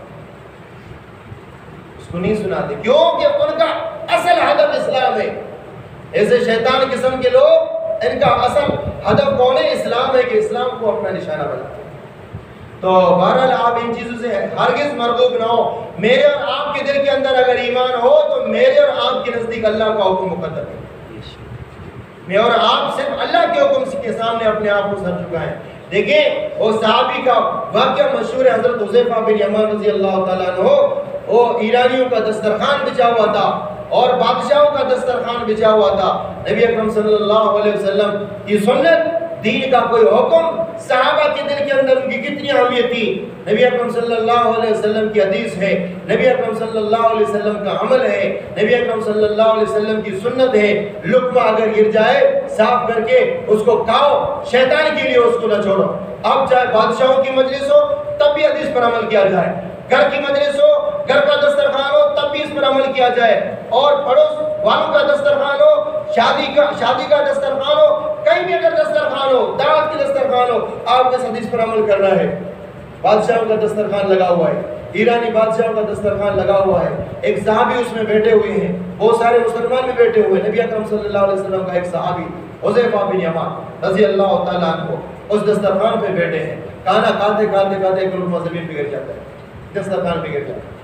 Speaker 1: اس کو نہیں سناتے، کیوں کہ ان کا اصل ہدف اسلام ہے۔ ایسے شیطان قسم کے لوگ ان کا اصل ہدف کون ہے؟ اسلام ہے، کہ اسلام کو اپنا نشانہ بناتے ہیں۔ تو بہرحال آپ ان چیزوں سے ہرگز مرغوب نہ ہو۔ میرے اور آپ کے دل کے اندر اگر ایمان ہو تو میرے اور آپ کے نزدیک اللہ کا حکم مقدم ہے، میں اور آپ صرف اللہ کے حکم کے سامنے اپنے آپ کو سر جھکائیں۔ دیکھیں وہ صحابی کا واقعہ مشہور ہے، حضرت حذیفہ بن یمان رضی اللہ تعالیٰ عنہ، وہ ایرانیوں کا دسترخوان بچھا ہوا تھا اور بادشاہوں کا دسترخوان بچھا ہوا تھا۔ نبی اکرم صلی اللہ علیہ وسلم کی سنت، دین کا کوئی حکم، صحابہ کے دل کے اندر ان کی کتنی اہمیت تھی۔ نبی اکرم صلی اللہ علیہ وسلم کی حدیث ہے، نبی اکرم صلی اللہ علیہ وسلم کا عمل ہے، نبی اکرم صلی اللہ علیہ وسلم کی سنت ہے، لقمہ اگر گر جائے صاف کر کے اس کو کھاؤ، شیطان کے لیے اس کو نہ چھوڑو۔ اب چاہے بادشاہوں کی مجلس ہو تب بھی حدیث پر عمل کیا جائے، گھر کی مجلس ہو، گھر کا دسترخوان ہو تب بھی اس پر عمل کیا جائے، اور پڑوس والوں کا دسترخوان ہو، شادی کا دسترخوان ہو، کہیں بھی اگر دسترخوان ہو، دعوت کی دسترخوان ہو، آپ کو اس حدیث پر عمل کرنا ہے۔ بادشاہوں کا دسترخوان لگا ہوا ہے، ایرانی بادشاہوں کا دسترخوان لگا ہوا ہے، ایک صحابی اس میں بیٹھے ہوئے ہیں، بہت سارے مسلمان بھی بیٹھے ہوئے ہیں۔ نبی اکرم صلی اللہ علیہ وسلم کا ایک صحابی حذیفہ بن یمان رضی اللہ تعالیٰ عنہ اس دسترخوان پہ بیٹھے ہیں، کھانا کھاتے کھاتے کھاتے ایک لقمہ زمین پہ گر جاتا ہے، دسترخوان پہ گر جاتا ہے۔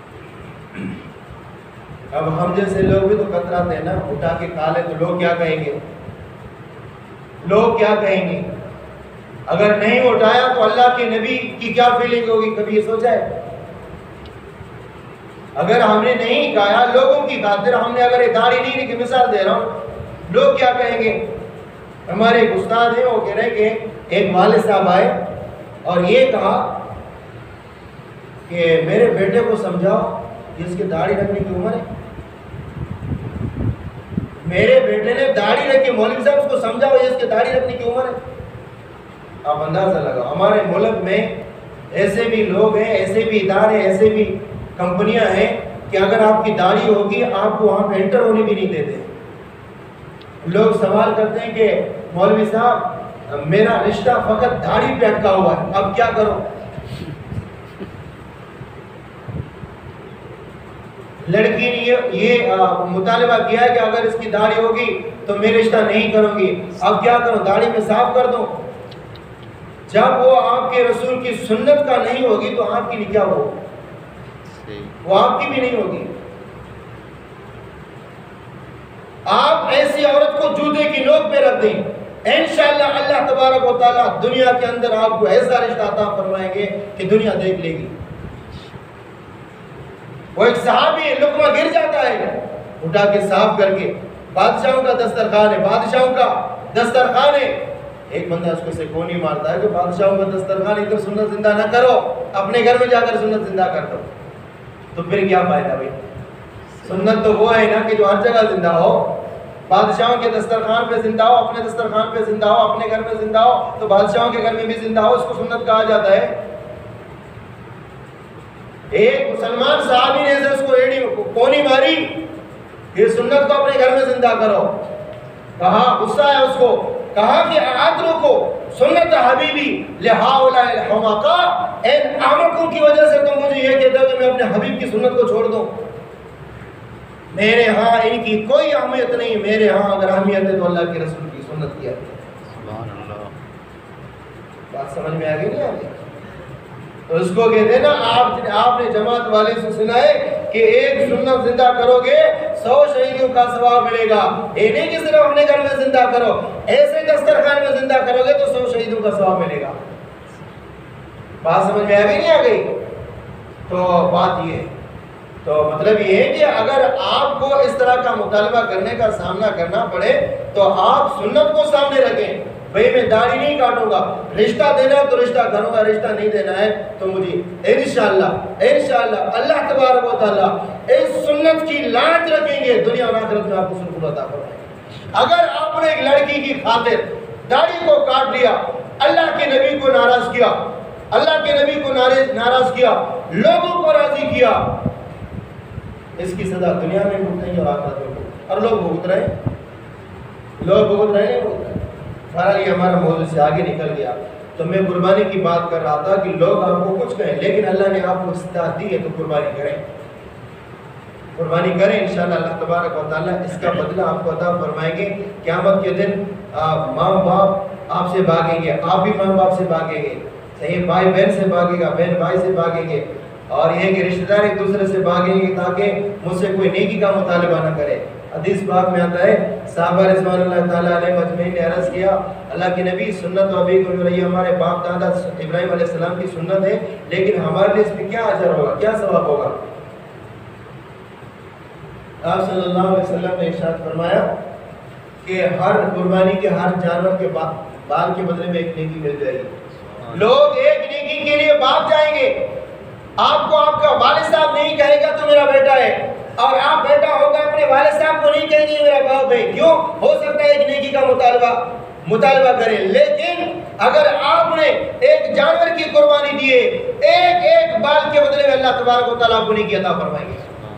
Speaker 1: اب ہم جیسے لوگ بھی تو کتراتے ہیں نا، اٹھا کے کھا لے تو لوگ کیا کہیں گے؟ لوگ کیا کہیں گے؟ اگر نہیں اٹھایا تو اللہ کے نبی کی کیا فیلنگ ہوگی؟ کبھی یہ سوچا ہے؟ اگر ہم نے نہیں کھایا لوگوں کی خاطر، ہم نے اگر داڑھی نہیں رکھی، مثال دے رہا ہوں، لوگ کیا کہیں گے؟ ہمارے ایک استاد ہیں، وہ کہہ رہے ہیں کہ ایک والد صاحب آئے اور یہ کہا کہ میرے بیٹے کو سمجھاؤ کہ اس کے داڑھی رکھنے کی عمر ہے۔ میرے بیٹے نے داڑھی رکھی، مولوی صاحب اس کو سمجھاؤ یہ اس کے داڑھی رکھنے کی عمر ہے۔ آپ اندازہ لگاؤ، ہمارے ملک میں ایسے بھی لوگ ہیں، ایسے بھی ادارے، ایسے بھی کمپنیاں ہیں کہ اگر آپ کی داڑھی ہوگی آپ کو وہاں پہ انٹر ہونے بھی نہیں دیتے۔ لوگ سوال کرتے ہیں کہ مولوی صاحب میرا رشتہ فقط داڑھی پہ اٹکا ہوا ہے، اب کیا کرو؟ لڑکی نے یہ مطالبہ کیا ہے کہ اگر اس کی داڑھی ہوگی تو میں رشتہ نہیں کروں گی، اب کیا کروں؟ داڑھی میں صاف کر دوں؟ جب وہ آپ کے رسول کی سنت کا نہیں ہوگی تو آپ کی نکاح ہوگی، وہ آپ کی بھی نہیں ہوگی۔ آپ ایسی عورت کو جوتے کی نوک پہ رکھ دیں، انشاءاللہ اللہ تبارک و تعالیٰ دنیا کے اندر آپ کو ایسا رشتہ عطا فرمائیں گے کہ دنیا دیکھ لے گی۔ وہ ایک صحابی لقمہ گر جاتا ہے، اٹھا کے صاف کر کے، بادشاہوں کا دسترخوان ہے، بادشاہوں کا دسترخوان ہے، ایک بندہ اس کو سے کونی مارتا ہے کہ بادشاہوں کا دسترخوان ادھر سنت زندہ نہ کرو، اپنے گھر میں جا کر سنت زندہ کر دو۔ تو پھر کیا فائدہ بھائی؟ سنت تو وہ ہے نا کہ جو ہر جگہ زندہ ہو، بادشاہوں کے دسترخوان پہ زندہ ہو، اپنے دسترخوان پہ زندہ ہو، اپنے گھر میں زندہ ہو، تو بادشاہوں کے گھر میں بھی زندہ ہو، اس کو سنت کہا جاتا ہے۔ ایک مسلمان صحابی نے اس کو ایڑی کونی ماری، یہ سنت کو اپنے گھر میں زندہ کرو. کہا غصہ ہے اس کو, کہا کہ آدرو کو سنت حبیبی لہؤلاء الحمقاء, ان احمقوں کی وجہ سے تم مجھے یہ کہتے ہو کہ میں اپنے حبیب کی سنت کو چھوڑ دوں. میرے ہاں ان کی کوئی اہمیت نہیں, میرے ہاں اگر اہمیت ہے تو اللہ کے رسول کی سنت کی اہمیت. سبحان اللہ. بات سمجھ میں آ گئی نہیں آ گئی؟ تو اس کو کہتے ہیں نا, آپ نے جماعت والے سے سنا ہے کہ ایک سنت زندہ کرو گے 100 شہیدوں کا ثواب ملے گا. یہ نہیں کہ صرف اپنے گھر میں زندہ کرو, ایسے دسترخوان میں زندہ کرو گے تو 100 شہیدوں کا ثواب ملے گا. بات سمجھ میں آ گئی نہیں آ گئی؟ تو بات یہ ہے, تو مطلب یہ ہے کہ اگر آپ کو اس طرح کا مطالبہ کرنے کا سامنا کرنا پڑے تو آپ سنت کو سامنے رکھیں. بھئی میں داڑھی نہیں کاٹوں گا, رشتہ دینا ہے تو رشتہ کروں گا, رشتہ نہیں دینا ہے تو مجھے انشاءاللہ اللہ تبارک و تعالیٰ اس سنت کی لاج رکھیں گے, دنیا اور آخرت میں آپ کو سکون عطا فرمائیں گے. اگر آپ نے ایک لڑکی کی خاطر داڑھی کو کاٹ لیا, اللہ کے نبی کو ناراض کیا, اللہ کے نبی کو ناراض کیا, لوگوں کو راضی کیا, اس کی سزا دنیا میں بھگتیں گے اور آخرت میں بھگتیں گے. اور لوگ بھگت رہے ہیں, نہیں بھگت رہے. بہرحال یہ ہمارا موضوع سے آگے نکل گیا. تو میں قربانی کی بات کر رہا تھا کہ لوگ آپ کو کچھ کہیں, لیکن اللہ نے آپ کو استطاعت دی ہے تو قربانی کریں انشاءاللہ اللہ تبارک و تعالیٰ اس کا بدلہ آپ کو عطا فرمائیں گے. قیامت کے دن ماں باپ آپ سے بھاگیں گے, آپ بھی ماں باپ سے بھاگیں گے, صحیح, بھائی بہن سے بھاگے گا, بہن بھائی سے بھاگیں گے, اور یہ کہ رشتہ دار ایک دوسرے سے بھاگیں گے تاکہ مجھ سے کوئی نیکی کا مطالبہ نہ کرے. حدیث پاک میں آتا ہے, صحابہ رضوان اللہ تعالیٰ علیہ مجمعین نے عرض کیا, اللہ کے نبی سنت و ابیکم ابراہیم, ہمارے باپ دادا ابراہیم علیہ السلام کی سنت ہے, لیکن ہمارے لیے اس پہ کیا اجر ہوگا, کیا ثواب ہوگا؟ آپ صلی اللہ علیہ وسلم نے ارشاد فرمایا کہ ہر قربانی کے ہر جانور کے بال کے بدلے میں ایک نیکی مل جائے گی. لوگ ایک نیکی کے لیے بھاگ جائیں گے. آپ کو آپ کا والد صاحب نہیں کہے گا تو میرا بیٹا ہے, اور آپ بیٹا ہوگا اپنے والد صاحب کو نہیں کہیں گے میرا باپ ہے. کیوں؟ ہو سکتا ہے ایک نیکی کا مطالبہ کریں, لیکن اگر آپ نے ایک جانور کی قربانی دیے, ایک بال کے بدلے میں اللہ تبارک و تعالیٰ آپ کو نیکی عطا فرمائیں گے.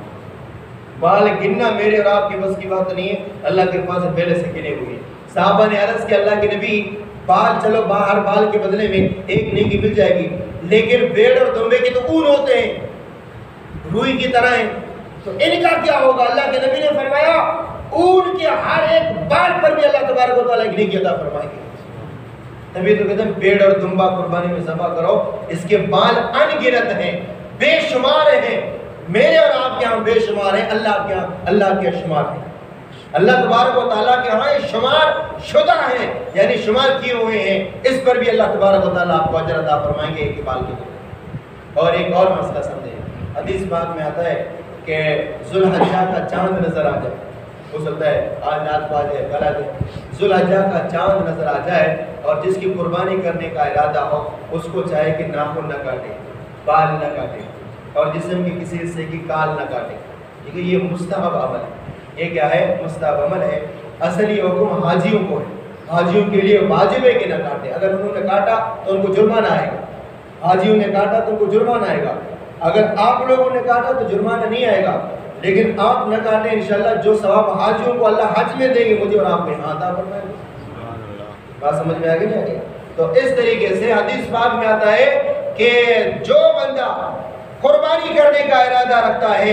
Speaker 1: بال گننا میرے اور آپ کی بس کی بات نہیں ہے, اللہ کے پاس پہلے سے گنے ہوئے. صحابہ نے عرض کیا, اللہ کے نبی بال, چلو ہر بال کے بدلے میں ایک نیکی مل جائے گی, لیکن بھیڑ اور دمبے کے تو اون ہوتے ہیں, روئی کی طرح ہیں, تو ان کا کیا ہوگا؟ اللہ کے نبی نے فرمایا اون کے ہر ایک بال پر بھی اللہ تبارک و تعالیٰ نیکی عطا فرمائیں گے. تبھی تو کہتے ہیں بھیڑ اور دمبا قربانی میں ذبح کرو, اس کے بال ان گنت ہیں, بے شمار ہیں, میرے اور آپ کے ہاں بے شمار ہیں, اللہ کے شمار ہیں. اللہ تبارک و تعالیٰ کے ہاں شمار شدہ ہیں, یعنی شمار کیے ہوئے ہیں, اس پر بھی اللہ تبارک و تعالیٰ آپ کو اجر عطا فرمائیں گے ایک بال کے طور. اور ایک اور مسئلہ سمجھیں, حدیث پاک میں آتا ہے کہ ذوالحجہ کا چاند نظر آ جائے, ہو سکتا ہے آج رات کو آ جائے, کل آ جائے, ذوالحجہ کا چاند نظر آ جائے, اور جس کی قربانی کرنے کا ارادہ ہو اس کو چاہے کہ ناخن نہ کاٹے, بال نہ کاٹے, اور جسم کے کسی حصے کی کال نہ کاٹے. ٹھیک ہے, یہ مستحب عمل ہے. یہ کیا ہے؟ مستحب عمل ہے. اصل یہ حکم حاجیوں کو ہے, حاجیوں کے لیے واجب ہے کہ نہ کاٹے. اگر انہوں نے کاٹا تو ان کو جرمانہ آئے گا, حاجیوں نے کاٹا تو ان کو جرمانہ آئے گا. اگر آپ لوگوں نے کاٹا تو جرمانہ نہیں آئے گا, لیکن آپ نہ کاٹیں, انشاءاللہ جو ثواب حاجیوں کو اللہ حج میں دیں گے مجھے اور آپ کو یہاں عطا فرمائیں گے. بات سمجھ میں آ گئی نہیں آ گئی؟ تو اس طریقے سے حدیث پاک میں آتا ہے کہ جو بندہ قربانی کرنے کا ارادہ رکھتا ہے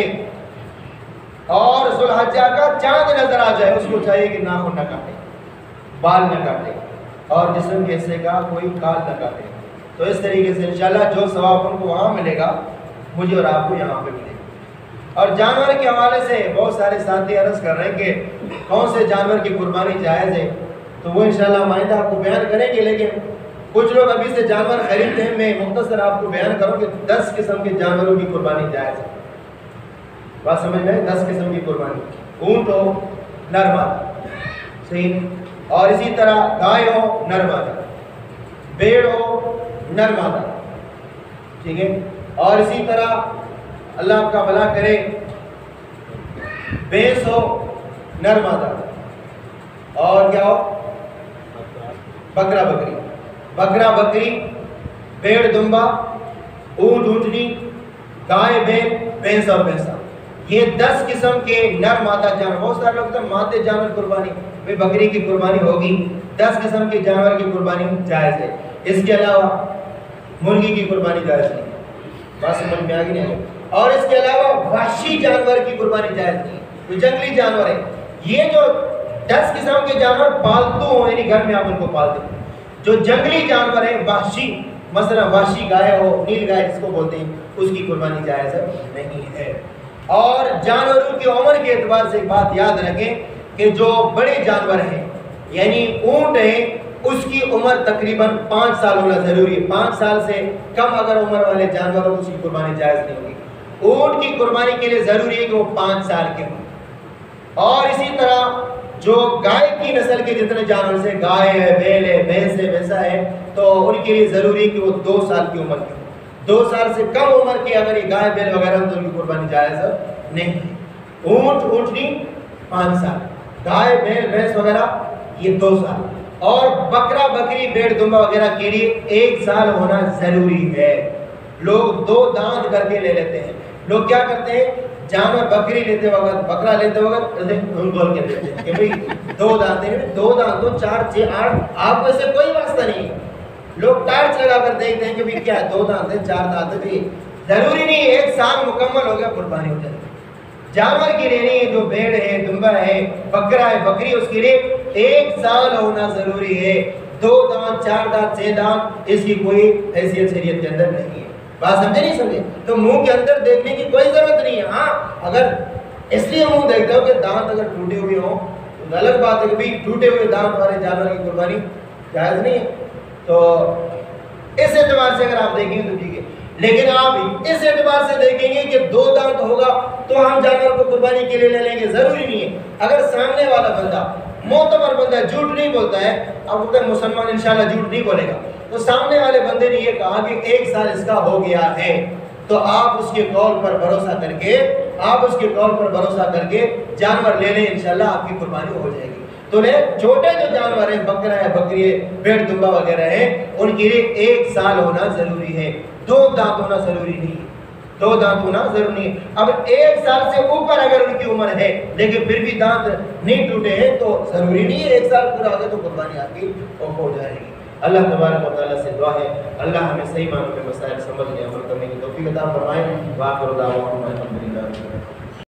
Speaker 1: اور ذوالحجہ کا چاند نظر آ جائے, اس کو چاہیے کہ ناخن نہ کاٹے, بال نہ کاٹے, اور جسم کے حصے کا کوئی کال نہ کاٹے. تو اس طریقے سے انشاءاللہ جو ثواب ان کو وہاں ملے گا مجھے اور آپ کو یہاں پہ ملے گا. اور جانور کے حوالے سے بہت سارے ساتھی عرض کر رہے ہیں کہ کون سے جانور کی قربانی جائز ہے, تو وہ انشاءاللہ ہم آئندہ آپ کو بیان کریں گے, لیکن کچھ لوگ ابھی سے جانور خریدتے ہیں. میں مختصر آپ کو بیان کروں کہ 10 قسم کے جانوروں کی قربانی جائز ہے. بات سمجھ میں؟ 10 قسم کی قربانی, اونٹ ہو نر مادہ, صحیح, اور اسی طرح گائے ہو نر مادہ, بھیڑ ہو نر مادہ, ٹھیک ہے, اور اسی طرح اللہ آپ کا بھلا کرے بھینس ہو نر مادہ, اور کیا ہو بکرا بکری, بھیڑ دمبا, اونٹ اونٹنی, گائے بھینس اور بھینسا.
Speaker 2: یہ 10 قسم کے نر مادہ جانور. بہت سارے لوگ تو مادے جانور قربانی بھئی بکری کی قربانی ہوگی، 10 قسم کے جانور کی قربانی جائز ہے. اس کے علاوہ مرغی کی قربانی جائز نہیں، بات سمجھ میں آگی نہیں. اور اس کے علاوہ وحشی جانور کی قربانی جائز نہیں، جو جنگلی جانور ہے. یہ جو 10 قسم کے جانور پالتو ہوں، یعنی گھر میں آپ ان کو پالتے ہیں. جو جنگلی جانور ہیں وحشی، مثلا وحشی گائے ہو، نیل گائے جس کو بولتے ہیں، اس کی قربانی جائز نہیں ہے. اور جانوروں کی عمر کے اعتبار سے ایک بات یاد رکھیں کہ جو بڑے جانور ہیں یعنی اونٹ ہیں، اس کی عمر تقریباً 5 سال ہونا ضروری ہے. 5 سال سے کم اگر عمر والے جانور ہو تو اس کی قربانی جائز نہیں ہوگی. اونٹ کی قربانی کے لیے ضروری ہے کہ وہ 5 سال کے ہوں. اور اسی طرح جو گائے کی نسل کے جتنے جانور سے گائے ہے، بیل ہے، بھینس ہے، ویسا ہے، تو ان کے لیے ضروری ہے کہ وہ 2 سال کی عمر کے ہوں. 2 سال سے کم عمر کی اگر یہ گائے بیل وغیرہ تو ان کی قربانی جائز نہیں ہے. اونٹ اونٹنی 5 سال، گائے بیل بھینس وغیرہ یہ 2 سال. اور بکرا بکری بھیڑ دمبا وغیرہ کے لیے 1 سال ہونا ضروری ہے. لوگ 2 دانت کر کے لے لیتے ہیں. لوگ کیا کرتے ہیں، جانور بکری لیتے وقت، بکرا لیتے وقت گول کے لیتے ہیں کہ بھئی 2 دانت ہیں، 2 دانتوں 4 6 8، آپ کو اسے کوئی واسطہ نہیں. لوگ ٹارچ لگا کر دیکھتے ہیں کہ بھئی کیا 2 دانت ہیں 4 دانت ہیں، بھی ضروری نہیں 1 سال مکمل ہو گیا قربانی ہو جائے. جانور کے لیے نہیں، جو بھیڑ ہے، دمبا ہے، بکرا ہے، بکری، اس کے لیے 1 سال ہونا ضروری ہے. 2 دانت 4 دانت 6 دانت اس کی کوئی حیثیت شریعت کے اندر نہیں ہے. بات سمجھے نہیں سمجھے؟ تو منہ کے اندر دیکھنے کی کوئی ضرورت نہیں ہے. ہاں اگر اس لیے منہ دیکھتے ہو کہ دانت اگر ٹوٹے ہوئے ہوں تو غلط بات ہے کہ بھئی ٹوٹے ہوئے دانت والے جانور کی قربانی جائز نہیں ہے. تو اس اعتبار سے اگر آپ دیکھیں تو ٹھیک ہے. لیکن آپ اس اعتبار سے دیکھیں گے کہ 2 دانت ہوگا تو ہم جانور کو قربانی کے لیے لے لیں گے، ضروری نہیں ہے. اگر سامنے والا بندہ معتبر بندہ جھوٹ نہیں بولتا ہے، اب وہ مسلمان انشاءاللہ جھوٹ نہیں بولے گا، تو سامنے والے بندے نے یہ کہا کہ 1 سال اس کا ہو گیا ہے، تو آپ اس کے قول پر بھروسہ کر کے جانور لے لیں، انشاءاللہ آپ کی قربانی ہو جائے گی. تو چھوٹے جو جانور ہیں، بکرا ہے، بکری ہے، بھیڑ دمبا وغیرہ ہیں، ان کے لیے 1 سال ہونا ضروری ہے. 2 دانت ہونا ضروری نہیں ہے. 2 دانت ہونا ضروری نہیں ہے. اب 1 سال سے اوپر اگر ان کی عمر ہے لیکن پھر بھی دانت نہیں ٹوٹے ہیں تو ضروری نہیں ہے 1 سال پورا ہو گیا تو قربانی آپ کی ہو جائے گی. اللہ تبارک و تعالیٰ سے دعا ہے اللہ ہمیں صحیح معنوں میں مسائل سمجھنے عمل کرنے کی توفیق عطا فرمائے. وآخر دعوانا الحمدللہ.